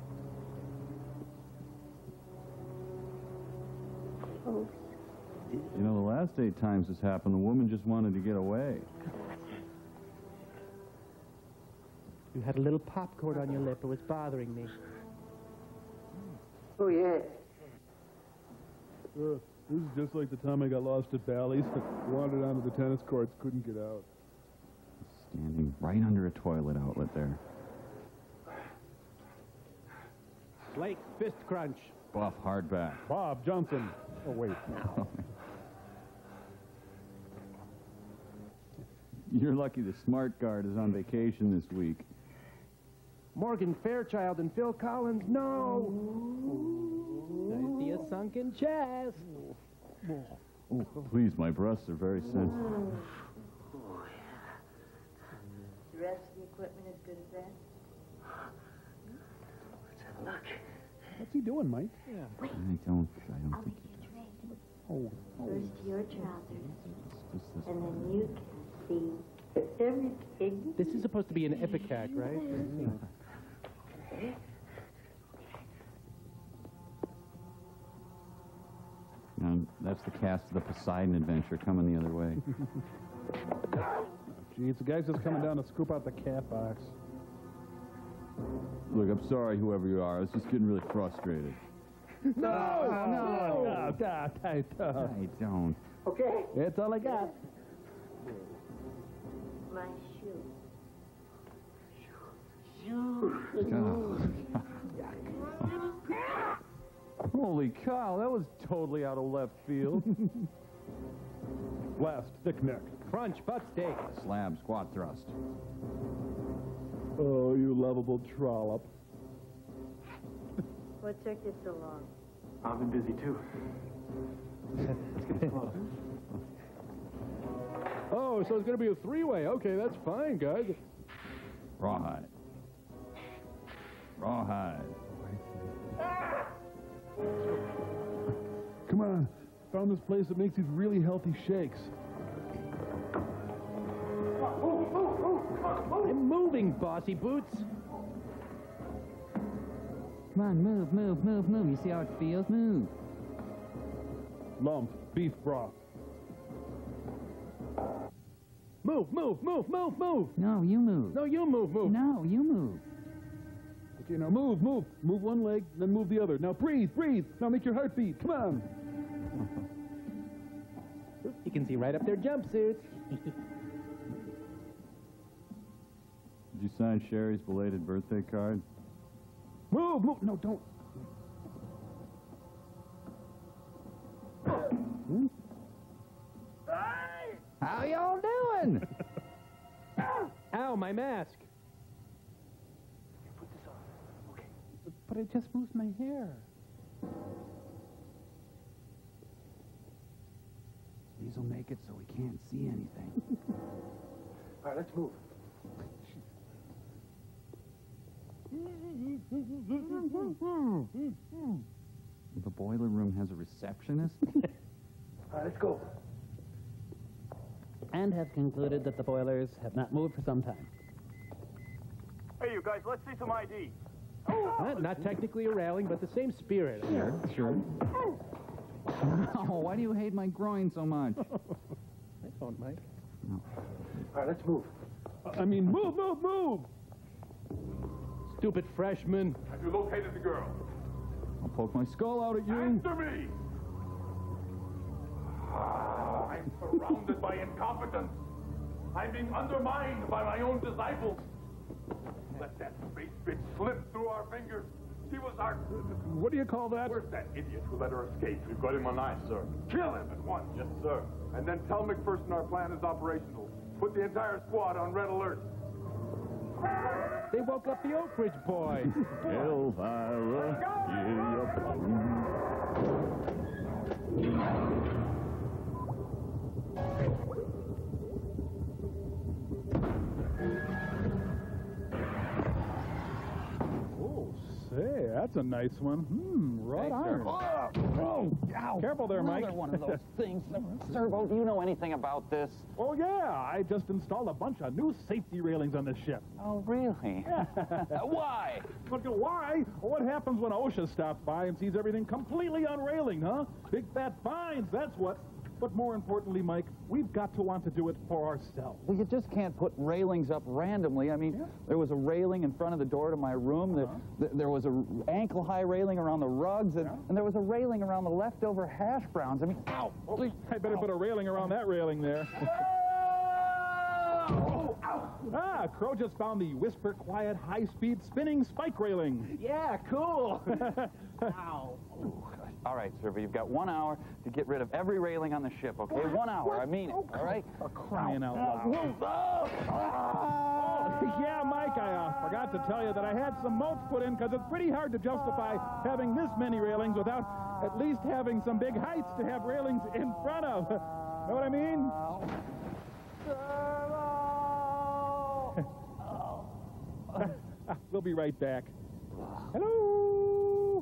Oh. You know, the last 8 times this happened, the woman just wanted to get away. You had a little popcorn on your lip. It was bothering me. Oh, yeah. This is just like the time I got lost at Bally's. Wandered onto the tennis courts, couldn't get out. Standing right under a toilet outlet there. Blake fist crunch. Buff hardback. Bob Johnson. Oh, wait. You're lucky the smart guard is on vacation this week. Morgan Fairchild and Phil Collins. No. I see a sunken chest. Oh, please, my breasts are very sensitive. The rest of the equipment as good as that? Let's have a look. What's he doing, Mike? Yeah. I don't I'll think make you a drink. Oh. First your trousers, and then you can see everything. This is supposed to be an ipecac, right? Now, that's the cast of the Poseidon Adventure coming the other way. Jeez, the guy's just coming down to scoop out the cat box. Look, I'm sorry, whoever you are. I was just getting really frustrated. No! I don't. Okay. That's all I got. My shoe. Holy cow, that was totally out of left field. Blast, thick neck. Crunch, butt steak. Slab, squat thrust. Oh, you lovable trollop. What took you so long? I've been busy, too. Oh, so it's going to be a 3-way. Okay, that's fine, guys. Rawhide. Rawhide. Come on. Found this place that makes these really healthy shakes. I'm moving, bossy boots. Come on, move, move, move, move. You see how it feels? Move. Lump, beef broth. Move, move, move, move, move. No, you move. No, you move, move. No, you move. Okay, now move, move. Move one leg, then move the other. Now breathe, breathe. Now make your heart beat. Come on. You can see right up their jumpsuits. Did you sign Sherry's belated birthday card? Move, move. No, don't. How y'all doing? Ow, my mask. Put this on. Okay. But I just moved my hair. These will make it so we can't see anything. All right, let's move. The boiler room has a receptionist? All right, let's go. And have concluded that the boilers have not moved for some time. Hey, you guys, let's see some ID. Not technically a railing, but the same spirit. Sure. Oh, why do you hate my groin so much? I don't, Mike. No. All right, let's move. Move! Stupid freshman. Have you located the girl? I'll poke my skull out at you. Answer me! I'm surrounded by incompetence. I'm being undermined by my own disciples. Let that space bitch slip through our fingers. She was our... What do you call that? Where's that idiot who let her escape? We've got him on ice, sir. Kill him at once. Yes, sir. And then tell McPherson our plan is operational. Put the entire squad on red alert. They woke up the Oak Ridge boys. Elvira, Oh, say, that's a nice one. Wrought iron. Oh, ow. Careful there, Mike. Another one of those things. Servo, do you know anything about this? Oh, yeah. I just installed a bunch of new safety railings on this ship. Oh, really? Why? Why? Well, what happens when OSHA stops by and sees everything completely unrailing, huh? Big fat fines, that's what. But more importantly, Mike, we've got to want to do it for ourselves. Well, you just can't put railings up randomly. I mean, there was a railing in front of the door to my room. There was a ankle-high railing around the rugs, and there was a railing around the leftover hash browns. I mean, ow! Oh, I better put a railing around that railing there. Crow just found the whisper, quiet, high-speed spinning spike railing. Yeah, cool. Ow. All right, Servo, you've got 1 hour to get rid of every railing on the ship, okay? 1 hour, I mean it, all right? Crying out loud. Yeah, Mike, I forgot to tell you that I had some moats put in because it's pretty hard to justify having this many railings without at least having some big heights to have railings in front of. Know what I mean? We'll be right back. Hello?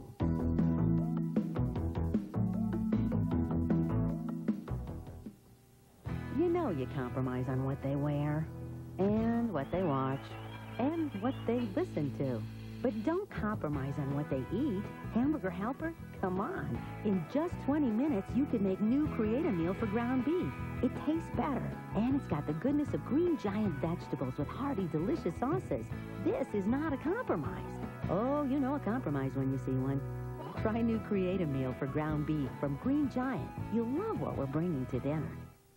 You know you compromise on what they wear, and what they watch, and what they listen to. But don't compromise on what they eat. Hamburger Helper? Come on. In just 20 minutes, you can make new Create a Meal for ground beef. It tastes better, and it's got the goodness of Green Giant vegetables with hearty, delicious sauces. This is not a compromise. Oh, you know a compromise when you see one. Try new Create a Meal for ground beef from Green Giant. You'll love what we're bringing to dinner.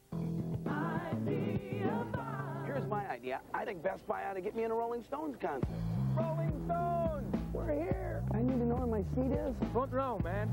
Here's my idea. I think Best Buy ought to get me in a Rolling Stones concert. Rolling Stones! We're here. I need to know where my seat is. Front row, man.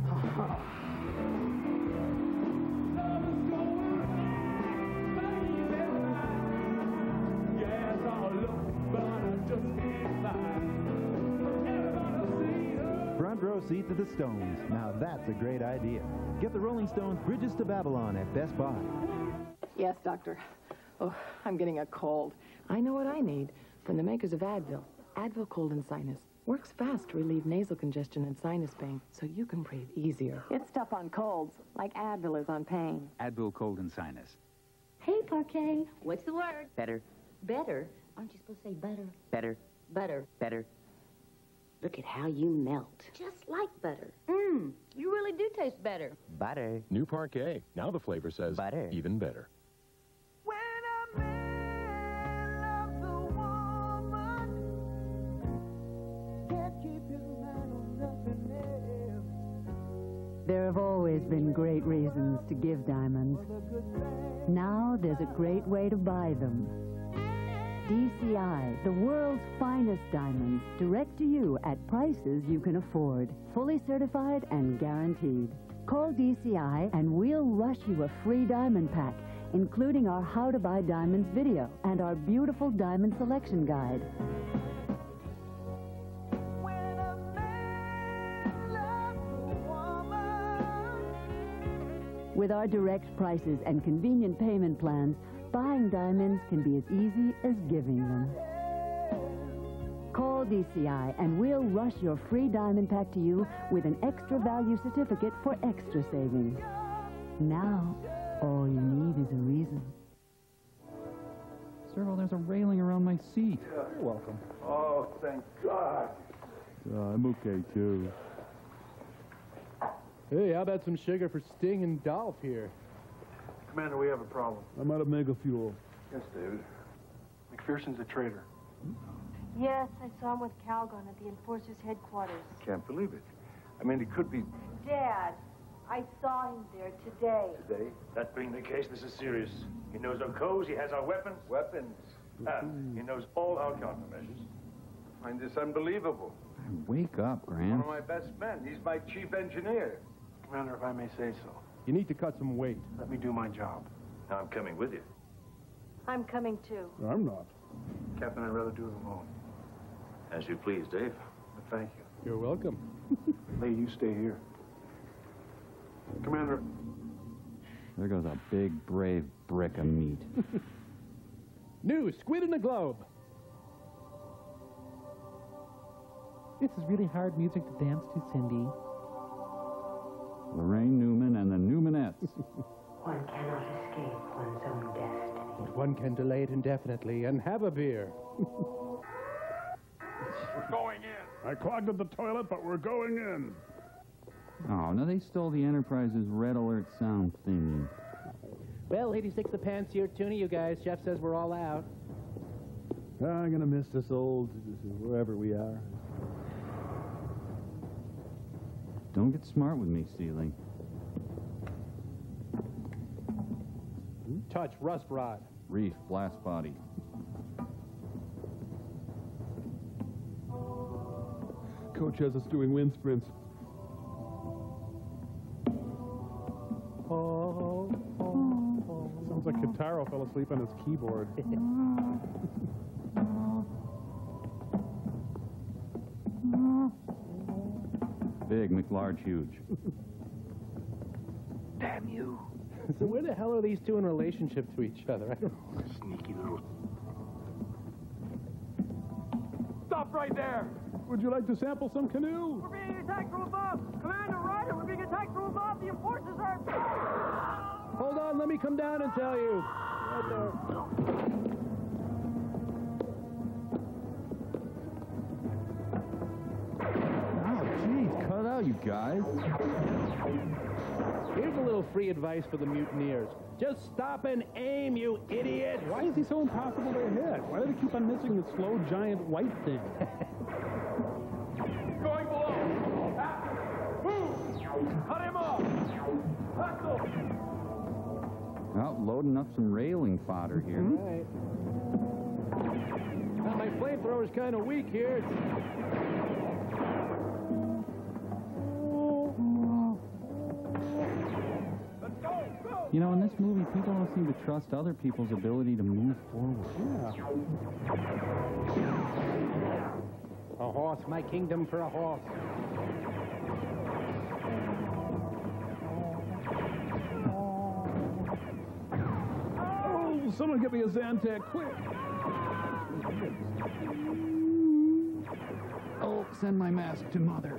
Front row seat to the Stones. Now that's a great idea. Get the Rolling Stones Bridges to Babylon at Best Buy. Yes, doctor. Oh, I'm getting a cold. I know what I need from the makers of Advil. Advil Cold and Sinus. Works fast to relieve nasal congestion and sinus pain, so you can breathe easier. It's tough on colds, like Advil is on pain. Advil Cold and Sinus. Hey, Parquet. What's the word? Better. Better? Aren't you supposed to say butter? Better. Butter. Better. Look at how you melt. Just like butter. You really do taste better. Butter. New Parquet. Now the flavor says butter. Even better. There have always been great reasons to give diamonds. Now there's a great way to buy them. DCI, the world's finest diamonds, direct to you at prices you can afford. Fully certified and guaranteed. Call DCI and we'll rush you a free diamond pack, including our How to Buy Diamonds video and our beautiful diamond selection guide. With our direct prices and convenient payment plans, buying diamonds can be as easy as giving them. Call DCI and we'll rush your free diamond pack to you with an extra value certificate for extra savings. Now, all you need is a reason. Cyril, there's a railing around my seat. You're welcome. Oh, thank God. I'm okay, too. Hey, how about some sugar for Sting and Dolph here? Commander, we have a problem. I'm out of mega fuel. Yes, David. McPherson's a traitor. Yes, I saw him with Calgon at the Enforcer's headquarters. Can't believe it. I mean, it could be Dad, I saw him there today. today. That being the case, this is serious. He knows our codes, he has our weapons. Weapons. And he knows all our countermeasures. I find this unbelievable. Wake up, One Grant. of my best men. He's my chief engineer. Commander, if I may say so, You need to cut some weight. let me do my job. Now I'm coming with you. I'm coming too. I'm not. Captain, I'd rather do it alone. As you please, Dave. But thank you. You're welcome. Lee, you stay here. Commander, There goes a big, brave brick of meat. New Squid in the Globe. This is really hard music to dance to, Cindy. Lorraine Newman and the Newmanettes. One cannot escape one's own destiny. But one can delay it indefinitely and have a beer. we're going in. I clogged up the toilet, but we're going in. Oh, no, they stole the Enterprise's red alert sound thingy. Well, 86 the pants here, tuna, you guys. Chef says we're all out. I'm gonna miss this old, wherever we are. Don't get smart with me, Seeley. Touch, rust rod. Reef, blast body. Coach has us doing wind sprints. Sounds like Kitaro fell asleep on his keyboard. Big, McLarge, huge. Damn you. So where the hell are these two in relationship to each other? I don't know. Sneaky little... Stop right there! Would you like to sample some canoe? We're being attacked from above! Commander Ryder, we're being attacked from above! The enforcers are... Hold on, let me come down and tell you. Right there. Oh, jeez, cut out, you guys. Here's a little free advice for the mutineers. Just stop and aim, you idiot! Why is he so impossible to hit? Why do they keep on missing the slow giant white thing? Going below! Move! Cut him off! Hustle! Well, loading up some railing fodder here. Right. Now, my flamethrower's kind of weak here. You know, in this movie, people don't seem to trust other people's ability to move forward. A horse, my kingdom for a horse. Oh, someone get me a Zantac, quick! Oh, send my mask to Mother.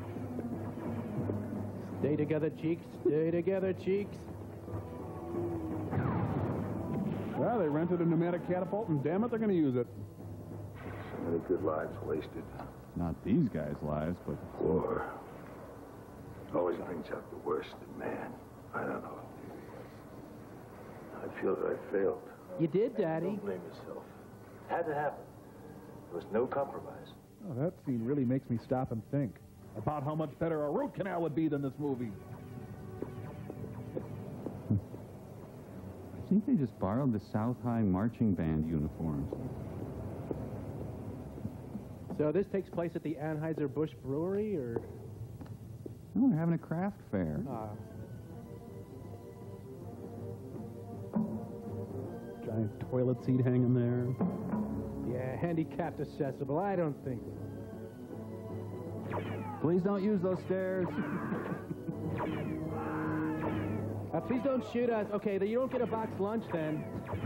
Stay together, cheeks. Stay together, cheeks. Well, they rented a pneumatic catapult, and damn it, they're going to use it. So many good lives wasted. Not these guys' lives, but... War always brings out the worst in man. I don't know. I feel that I failed. You did, Daddy. Don't blame yourself. Had to happen. There was no compromise. Oh, that scene really makes me stop and think about how much better a root canal would be than this movie. I think they just borrowed the South High marching band uniforms. So this takes place at the Anheuser-Busch Brewery, or? No, they're having a craft fair. Giant toilet seat hanging there. Yeah, handicapped accessible. I don't think. Please don't use those stairs. Please don't shoot us. Okay, you don't get a box lunch then.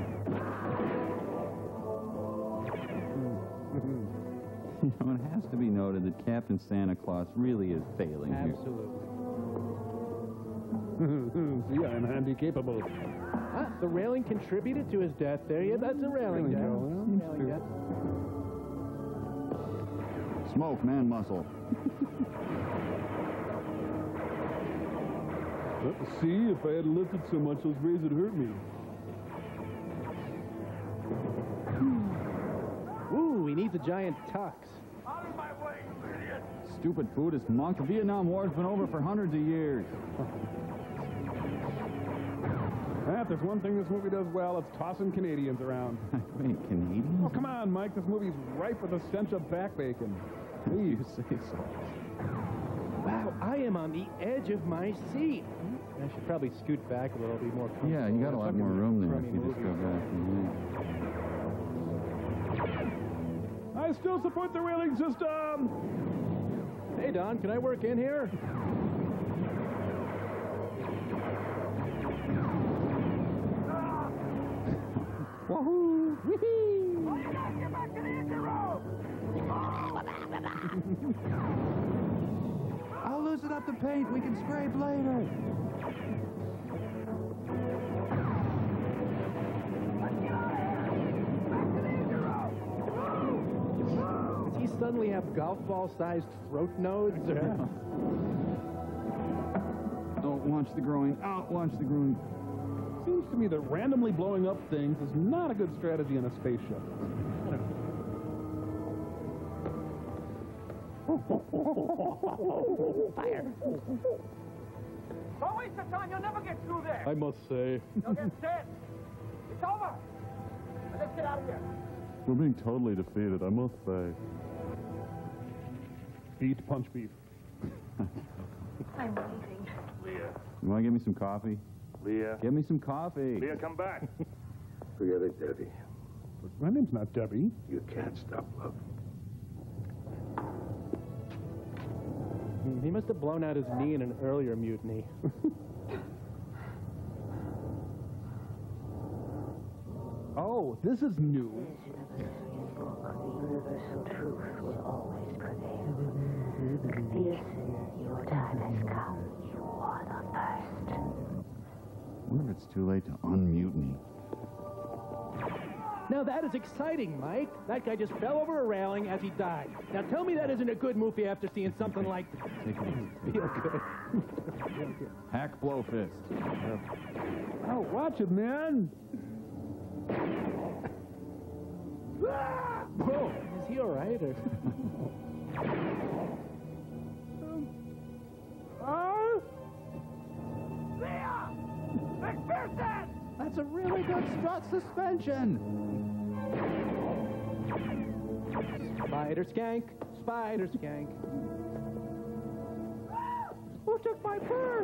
You know, it has to be noted that Captain Santa Claus really is failing here. Absolutely. See, I'm handy capable. Ah, the railing contributed to his death. There you that's a railing death. Railing death. Smoke, man muscle. See, if I had lifted so much, those rays would hurt me. Ooh, he needs a giant tux. Out of my way, you idiot! Stupid Buddhist monk. The Vietnam War's been over for hundreds of years. If there's one thing this movie does well, it's tossing Canadians around. Wait, Canadians? Oh, come on, Mike. This movie's ripe with the stench of back bacon. Please say so. Wow, I am on the edge of my seat. I should probably scoot back a little, be more comfortable. Yeah, you got a lot more room there if you just go back. I still support the railing system. Hey, Don, can I work in here? Wahoo! Whee! Get back to the engine room! I'll loosen up the paint. We can scrape later. Does he suddenly have golf ball-sized throat nodes? Yeah. Don't watch the groin. Out, watch the groin. Seems to me that randomly blowing up things is not a good strategy in a spaceship. Fire. Don't waste your time. You'll never get through there. I must say. You'll get dead. It's over. Now let's get out of here. We're being totally defeated, I must say. Eat punch beef. I'm leaving. Leah. You want to give me some coffee? Leah. Give me some coffee. Leah, come back. Forget it, Debbie. My name's not Debbie. You can't stop love. He must have blown out his knee in an earlier mutiny. Oh, this is new. The universal truth will always prevail. Pearson, your time has come. You are the first. I wonder if it's too late to unmutiny. Now that is exciting, Mike. That guy just fell over a railing as he died. Now tell me that isn't a good movie after seeing something like that. Take it easy. Feel good. Hack blow fist. Oh, watch it, man. Whoa, is he all right? Or... Leah! McPherson! That's a really good strut suspension. Spider skank. Spider skank. Who took my purse?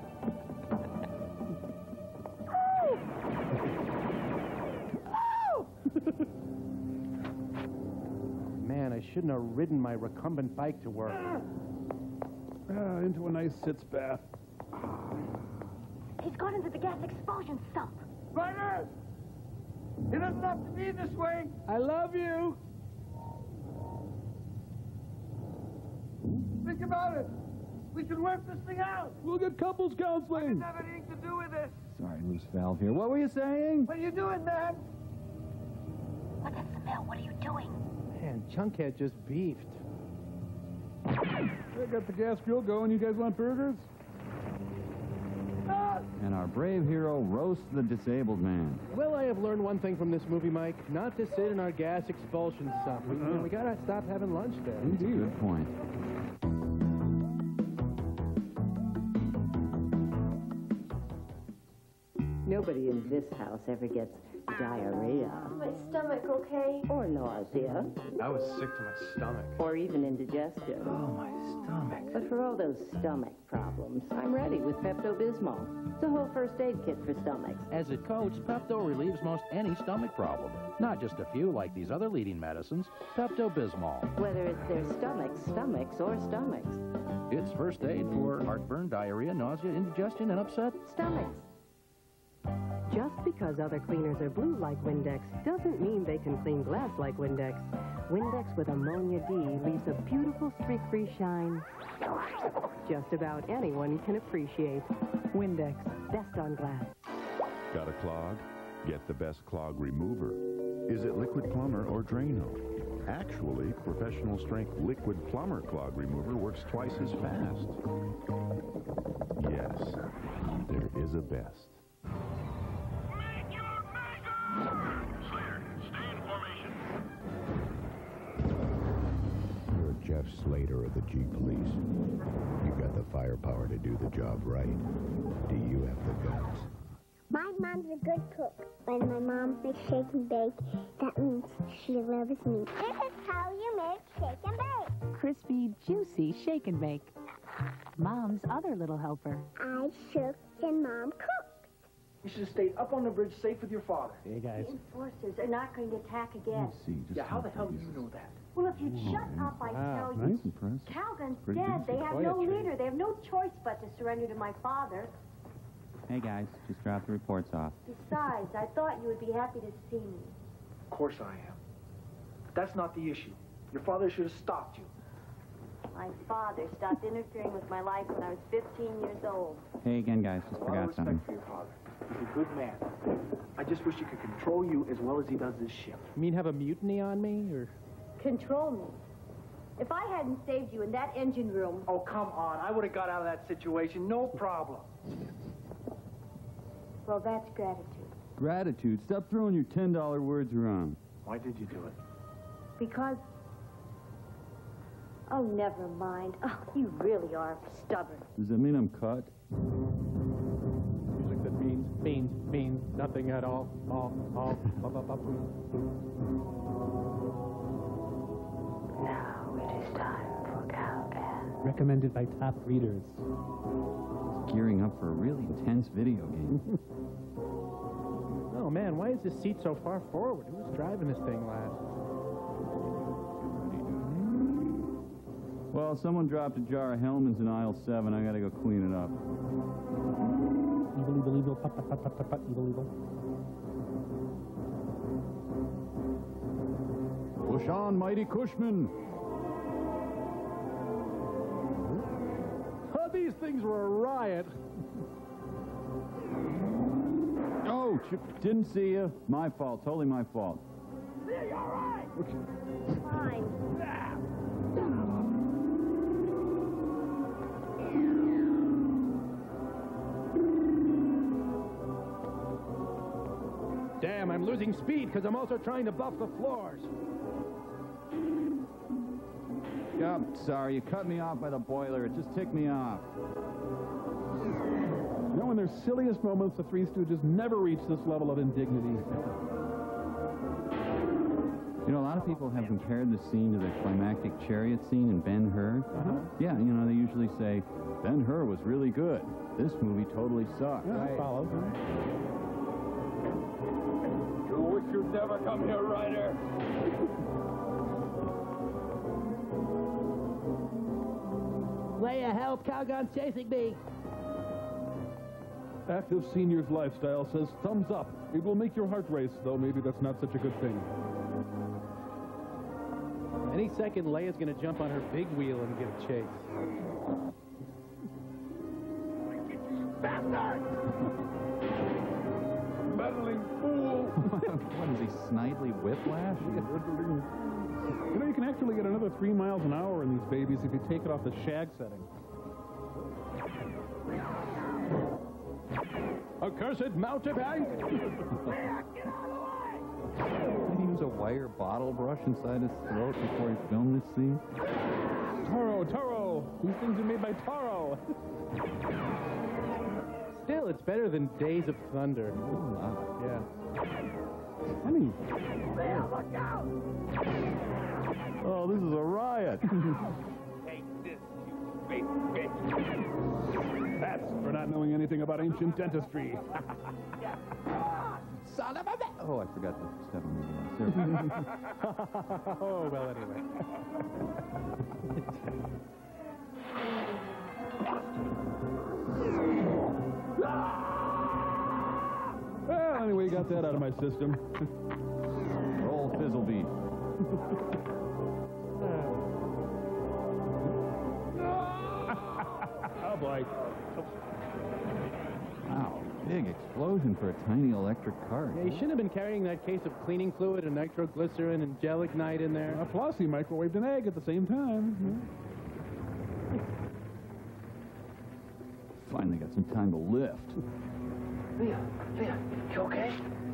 Man, I shouldn't have ridden my recumbent bike to work. Into a nice sitz bath. He's gone into the gas explosion sump. Spider! It doesn't have to be this way. I love you. Think about it. We can work this thing out. We'll get couples counseling. It doesn't have anything to do with this. Sorry, loose valve here. What were you saying? What are you doing, man? What's that smell? What are you doing? Man, Chunkhead just beefed. I got the gas grill going. You guys want burgers? And our brave hero roasts the disabled man. Well, I have learned one thing from this movie, Mike. Not to sit in our gas expulsion sump. We gotta stop having lunch there. That's a good point. Nobody in this house ever gets diarrhea. My stomach, okay? Or nausea. I was sick to my stomach. Or even indigestion. Oh, my stomach. But for all those stomach problems, I'm ready with Pepto-Bismol. It's a whole first aid kit for stomachs. As it coats, Pepto relieves most any stomach problem. Not just a few like these other leading medicines. Pepto-Bismol. Whether it's their stomachs, or stomachs. It's first aid for heartburn, diarrhea, nausea, indigestion, and upset stomachs. Just because other cleaners are blue like Windex doesn't mean they can clean glass like Windex. Windex with ammonia D leaves a beautiful streak-free shine just about anyone can appreciate. Windex, best on glass. Got a clog? Get the best clog remover. Is it liquid plumber or Drano? Actually, professional strength liquid plumber clog remover works twice as fast. Yes, there is a best. You're Jeff Slater of the G Police. You got the firepower to do the job right. Do you have the guts? My mom's a good cook. When my mom makes shake and bake, that means she loves me. This is how you make shake and bake. Crispy, juicy shake and bake. Mom's other little helper. I shook and Mom cooked. You should have stayed up on the bridge safe with your father. Hey, guys. The enforcers are not going to attack again. Yeah, how the hell do you know that? Well, if you'd shut up, I'd tell you. Nice impressive. Calgon's Pretty dead. decent. They have no leader. They have no choice but to surrender to my father. Hey, guys, just drop the reports off. Besides, I thought you would be happy to see me. Of course I am. But that's not the issue. Your father should have stopped you. My father stopped interfering with my life when I was 15 years old. Hey, again, guys, just A lot of forgot respect something. for your father. He's a good man. I just wish he could control you as well as he does this ship. You mean have a mutiny on me, or? Control me. If I hadn't saved you in that engine room... Oh, come on. I would have got out of that situation. No problem. Well, that's gratitude. Gratitude. Stop throwing your $10 words around. Why did you do it? Because... Oh, never mind. Oh, you really are stubborn. Does that mean I'm cut? Music that means nothing at all. Now it is time for Calgon. Recommended by top readers. Gearing up for a really intense video game. Oh, man, why is this seat so far forward? Who was driving this thing last? Well, someone dropped a jar of Hellman's in aisle 7. I gotta go clean it up. Evil, pat, evil. Push on, mighty Cushman. Oh, these things were a riot. Oh, didn't see you. My fault. Totally my fault. Yeah, you're right. Fine. Damn, I'm losing speed because I'm also trying to buff the floors. Yeah, I'm sorry. You cut me off by the boiler. It just ticked me off. You know, in their silliest moments, the Three Stooges never reach this level of indignity. You know, a lot of people have compared the scene to the climactic chariot scene in Ben-Hur. Yeah, you know, they usually say, Ben-Hur was really good. This movie totally sucked. Yeah, that follows. You wish you'd never come here, Ryder. Leia, help! Calgon's chasing me! Active Senior's Lifestyle says thumbs up. It will make your heart race, though maybe that's not such a good thing. Any second, Leia's gonna jump on her big wheel and give a chase. Bastard! Meddling fool! What is he, Snidely Whiplash? You know, you can actually get another 3 miles an hour in these babies if you take it off the shag setting. Accursed mountebank! Did he use a wire bottle brush inside his throat before he filmed this scene? Toro! These things are made by Toro! Still, it's better than Days of Thunder. Yeah. Honey. Look out! Oh, this is a riot. Take this, you big bitch. That's for not knowing anything about ancient dentistry. Son of a bitch! Oh, I forgot to step on the gas. Oh, well, anyway. Well, anyway, got that out of my system. Roll Fizzlebee. boy. Wow, big explosion for a tiny electric cart. Yeah, he shouldn't have been carrying that case of cleaning fluid and nitroglycerin and gelignite in there. Plus, he microwaved an egg at the same time. Finally got some time to lift. Leah, you okay?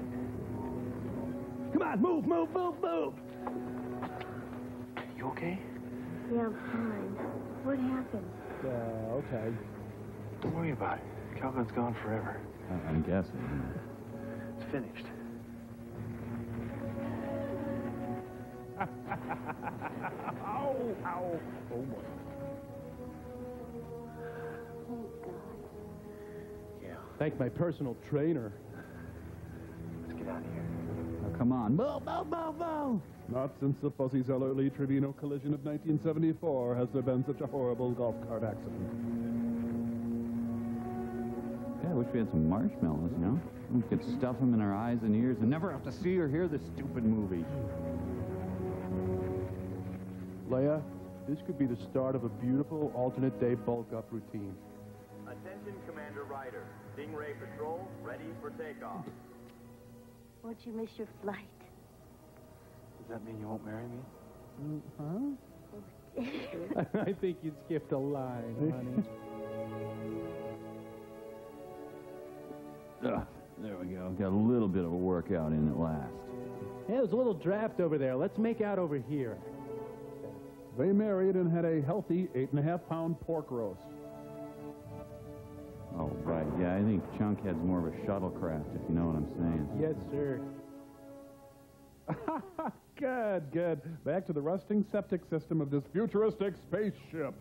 Come on, move! You okay? Yeah, I'm fine. What happened? Okay. Don't worry about it. Calgon's gone forever. I'm guessing. It's finished. Ow! Oh, boy. Yeah. Thank my personal trainer. Let's get out of here. Now, come on. Move! Not since the Fuzzy Zeller Lee Trevino collision of 1974 has there been such a horrible golf cart accident. Yeah, I wish we had some marshmallows, you know? We could stuff them in our eyes and ears and never have to see or hear this stupid movie. Leia, this could be the start of a beautiful alternate day bulk-up routine. Attention, Commander Ryder. Stingray Patrol, ready for takeoff. Won't you miss your flight? Does that mean you won't marry me? I think you skipped a line, honey. There we go. Got a little bit of a workout in at last. Yeah, there's a little draft over there. Let's make out over here. They married and had a healthy 8.5-pound pork roast. Oh, right. Yeah, I think Chunkhead's more of a shuttlecraft, if you know what I'm saying. Yes, sir. Good. Back to the rusting septic system of this futuristic spaceship.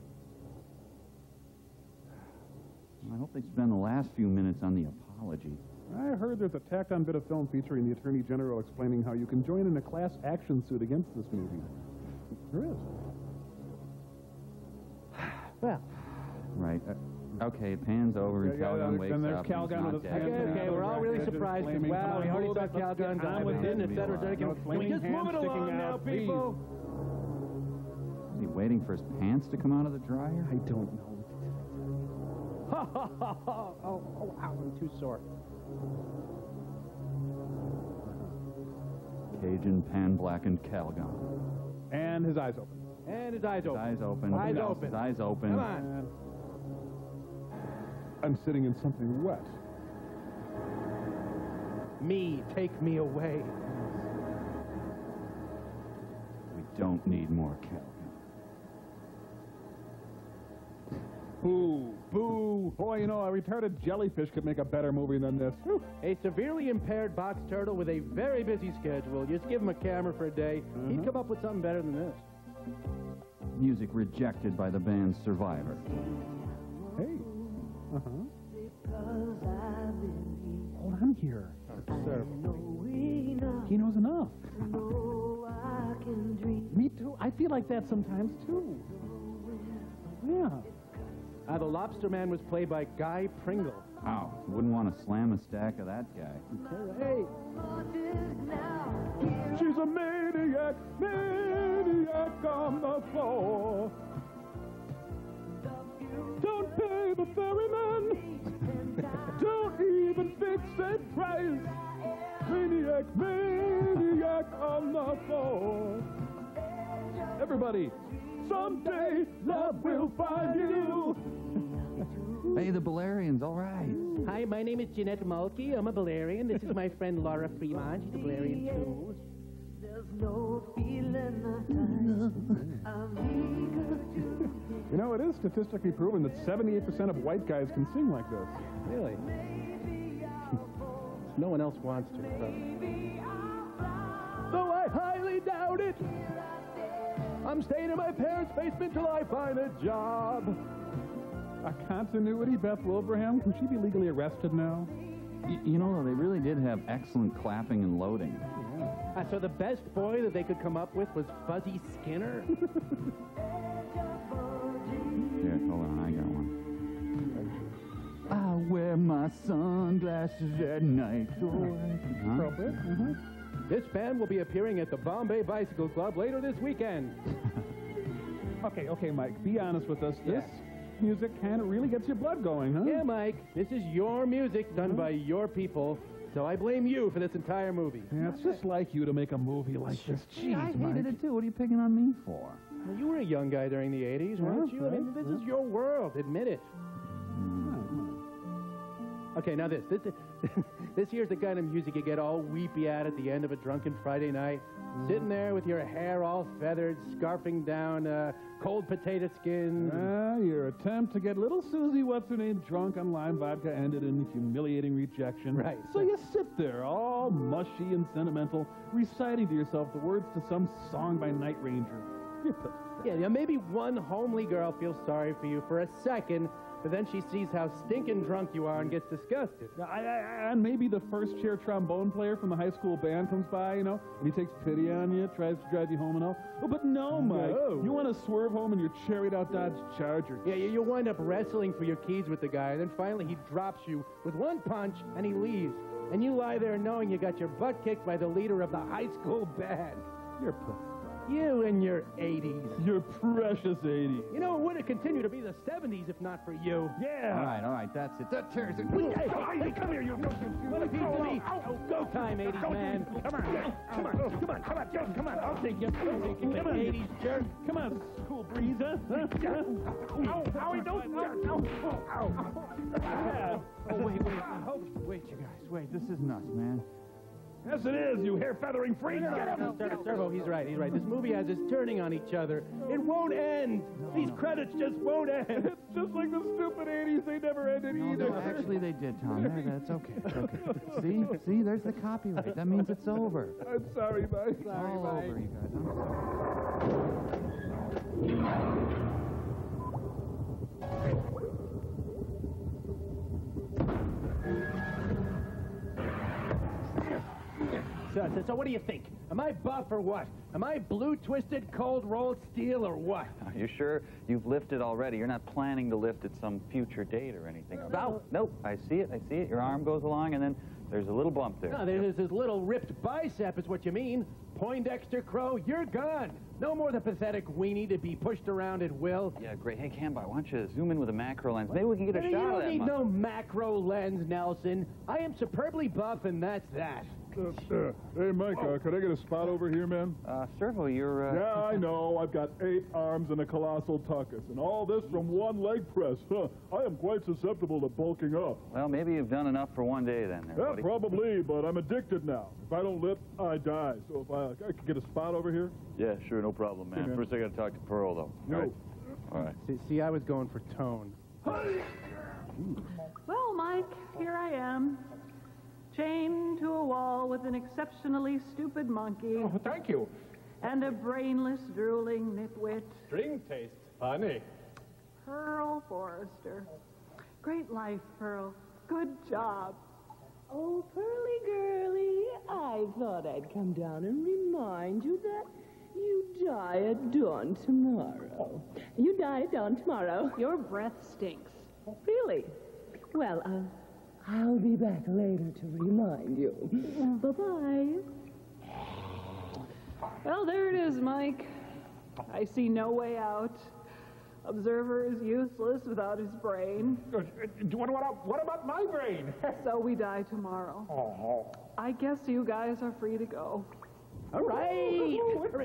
I hope they spend the last few minutes on the apology. I heard there's a tacked-on bit of film featuring the Attorney General explaining how you can join in a class action suit against this movie. There is. Well. Right. Okay, it pans over and Calgon wakes then there's up. Calgon with his Okay, we're all really surprised. Wow, we already saw Calgon die within, et cetera. Can we just move it along now, people? Is he waiting for his pants to come out of the dryer? I don't know. Oh, I'm too sore. Cajun, pan-blackened Calgon. And his eyes open. And his eyes open. His eyes open. Eyes open. His eyes open. Come on. I'm sitting in something wet. Me, take me away. We don't need more Calgon. Boo. Boy, you know, a retarded jellyfish could make a better movie than this. Whew. A severely impaired box turtle with a very busy schedule. Just give him a camera for a day. He'd come up with something better than this. Music rejected by the band Survivor. Hey. Hold on here. He knows enough. Me too. I feel like that sometimes too. Yeah. The Lobster Man was played by Guy Pringle. Wow. Wouldn't want to slam a stack of that guy. Hey. She's a maniac on the floor. Don't pay the ferryman. Don't even fix that price. Maniac on the floor. Everybody, someday love will find you. Hey, the Balerians, all right. Hi, my name is Jeanette Mulkey. I'm a Balerian. This is my friend Laura Fremont. She's a Balerian, too. There's no feeling You know, it is statistically proven that 78% of white guys can sing like this. Really? No one else wants to, Though I highly doubt it. I'm staying in my parents' basement till I find a job. A continuity, Beth Wilbraham? Can she be legally arrested now? You know, they really did have excellent clapping and loading. Yeah. So the best boy that they could come up with was Fuzzy Skinner? Here, hold on, I got one. I wear my sunglasses at night. Appropriate. This band will be appearing at the Bombay Bicycle Club later this weekend. Okay, Mike, be honest with us. music can. It really gets your blood going, huh? Yeah, Mike. This is your music done by your people. So I blame you for this entire movie. Yeah, it's just like you to make a movie like this. Jeez, I Mike. hated it too. What are you picking on me for? Well, you were a young guy during the 80s, weren't you? I mean, this is your world. Admit it. Okay, now this here's the kind of music you get all weepy at the end of a drunken Friday night, sitting there with your hair all feathered, scarfing down cold potato skins. Your attempt to get little Susie, what's-her-name, drunk on lime vodka ended in humiliating rejection. Right. So you sit there, all mushy and sentimental, reciting to yourself the words to some song by Night Ranger. You're pathetic. Yeah, maybe one homely girl feels sorry for you for a second, but then she sees how stinking drunk you are and gets disgusted. And maybe the first-chair trombone player from the high school band comes by, and he takes pity on you, tries to drive you home and all. Oh, but no, Mike. No. You want to swerve home in your cherried-out Dodge Charger. Yeah, you wind up wrestling for your keys with the guy, and then finally he drops you with one punch, and he leaves. And you lie there knowing you got your butt kicked by the leader of the high school band. You're pathetic. You and your 80s. Your precious 80s. You know, it would have continued to be the 70s if not for you. Yeah. All right, that's it. That tears it. Hey, come here, you want a piece of me? Go time, 80s man. Come on. I'll take you. Come on, 80s jerk. Come on, cool breeze, huh? Ow, don't. Oh, wait, you guys. Wait, this is nuts, man. Yes, it is, you hair-feathering freak! Servo, he's right. This movie has us turning on each other. It won't end! These credits just won't end! It's just like the stupid 80s. They never ended either. No, actually, they did, Tom. That's okay. See, there's the copyright. That means it's over. I'm sorry, Mike. It's all over, you guys. I'm sorry. So what do you think? Am I buff or what? Am I blue-twisted, cold-rolled steel or what? Are you sure you've lifted already? You're not planning to lift at some future date or anything? Nope. I see it. Your arm goes along, and then there's a little bump there. No, there's this little ripped bicep is what you mean. Poindexter Crow, you're gone. No more the pathetic weenie to be pushed around at will. Yeah, great. Hey, Camby, why don't you zoom in with a macro lens? Maybe we can get a shot of that. You don't need no macro lens, Nelson. I am superbly buff, and that's that. Hey, Mike, could I get a spot over here, man? Servo, you're, Yeah, I know. I've got 8 arms and a colossal tuchus, and all this from one leg press. I am quite susceptible to bulking up. Well, maybe you've done enough for one day then, Yeah, buddy. probably, but I'm addicted now. If I don't lift, I die. So if I could get a spot over here? Yeah, sure, no problem, man. Okay. First, I got to talk to Pearl, though. No. All right. See, I was going for tone. Well, Mike, here I am. Chained to a wall with an exceptionally stupid monkey. Oh, thank you. And a brainless, drooling nitwit. String tastes funny. Pearl Forrester. Great life, Pearl. Good job. Oh, Pearly girlie, I thought I'd come down and remind you that you die at dawn tomorrow. You die at dawn tomorrow. Your breath stinks. Really? Well, I'll be back later to remind you. Bye-bye. Well, there it is, Mike. I see no way out. Observer is useless without his brain. What about my brain? So we die tomorrow. Oh. I guess you guys are free to go. All right.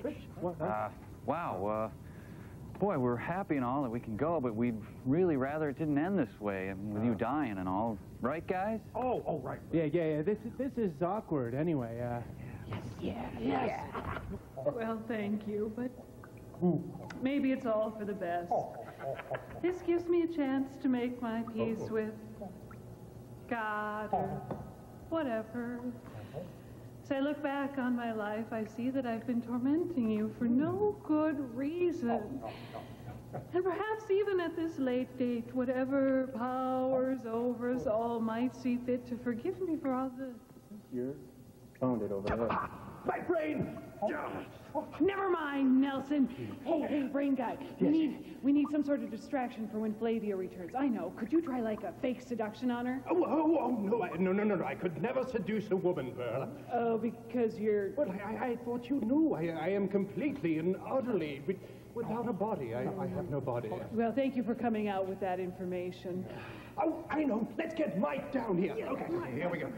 Wow, boy, we're happy and all that we can go, but we'd really rather it didn't end this way, with you dying and all. Right, guys? Oh, right. Yeah. This is awkward anyway. Yes. Well, thank you, but maybe it's all for the best. This gives me a chance to make my peace with God or whatever. As I look back on my life, I see that I've been tormenting you for no good reason. And perhaps even at this late date, whatever powers over us all might see fit to forgive me for all the... You found it over there. My brain! Never mind, Nelson. Hey, brain guy. We need some sort of distraction for when Flavia returns. I know. Could you try like a fake seduction on her? No. I could never seduce a woman, Pearl. Oh, because you're... Well, I thought you knew. I am completely and utterly... Without a body, I have no body. Well, thank you for coming out with that information. Oh, I know. Let's get Mike down here. Okay, here we go.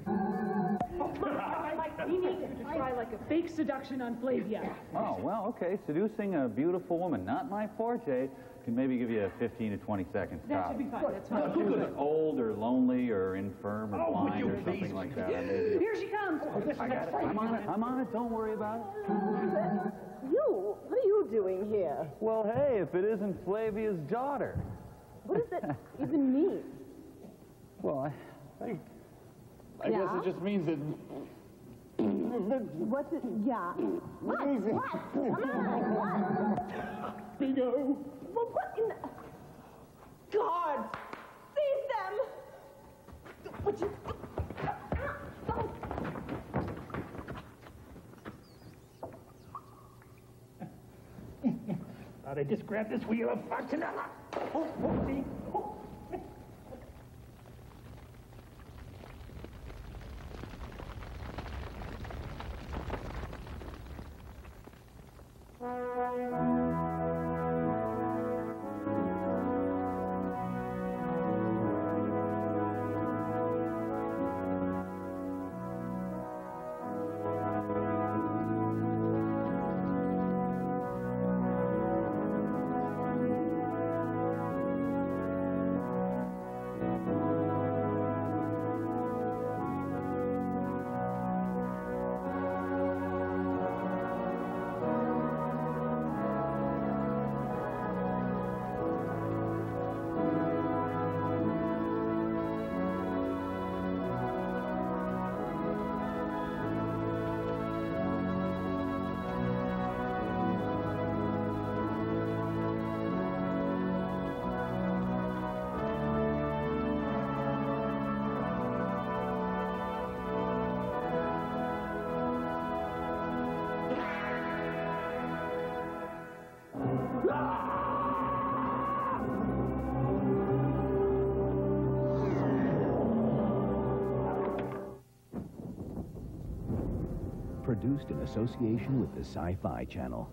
We need to try like a fake seduction on Flavia. Oh, well, okay. Seducing a beautiful woman, not my forte, can maybe give you 15 to 20 seconds. That should be fine. That's fine. She's old or lonely or infirm or blind or something like that. Maybe. Here she comes. I got it. I'm on it. Don't worry about it. You? What are you doing here? Well, hey, if it isn't Flavia's daughter. What does that even mean? Well, I guess it just means that... What's it? Yeah. What? Come on. What? Bingo. Well, what in the... God! Save them! What you... Thought I just grabbed this wheel of Fontanella. See? Produced in association with the SciFi Channel.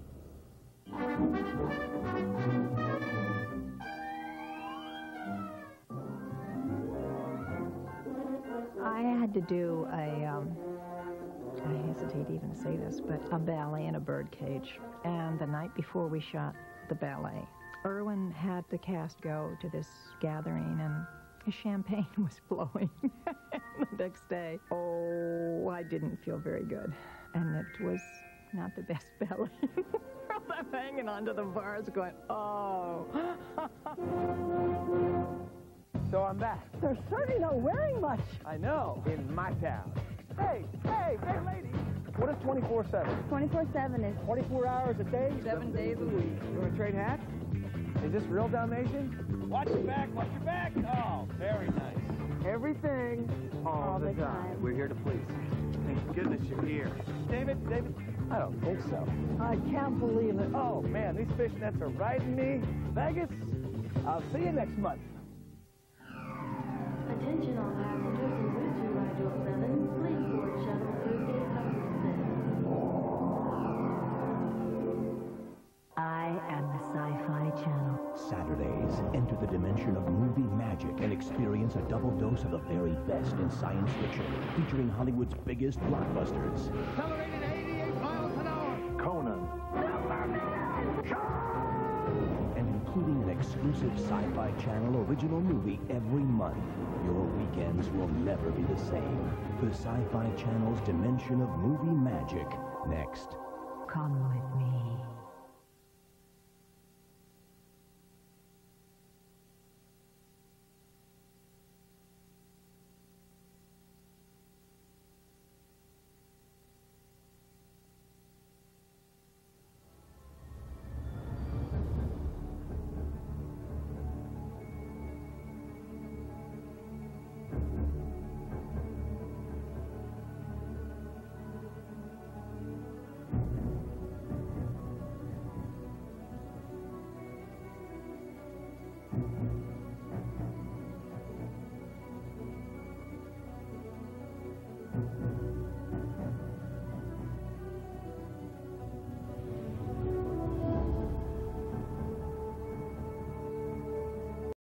I had to do I hesitate to even say this, but a ballet in a birdcage. And the night before we shot the ballet, Irwin had the cast go to this gathering, and his champagne was blowing the next day. Oh, I didn't feel very good. And it was not the best ballet. I'm hanging onto the bars going, oh. So I'm back. They're certainly not wearing much. I know, in my town. Hey, lady. What is 24/7? 24/7 is 24 hours a day, 7 days a week. You want to trade hats? Is this real Dalmatian? Watch your back, watch your back. Oh, very nice. Everything, all the time. We're here to please. Thank goodness you're here. David? I don't think so. I can't believe it. Oh, man, these fishnets are riding me. Vegas, I'll see you next month. Attention all passengers en route to Rigel 7, Springport Shuttle Thursday I am the SciFi Channel. Saturdays, enter the dimension of movie magic and experience a double dose of the very best in science fiction, featuring Hollywood's biggest blockbusters. Accelerated 88 miles an hour. Conan. And including an exclusive SciFi Channel original movie every month. Your weekends will never be the same. The SciFi Channel's dimension of movie magic. Next. Come with me.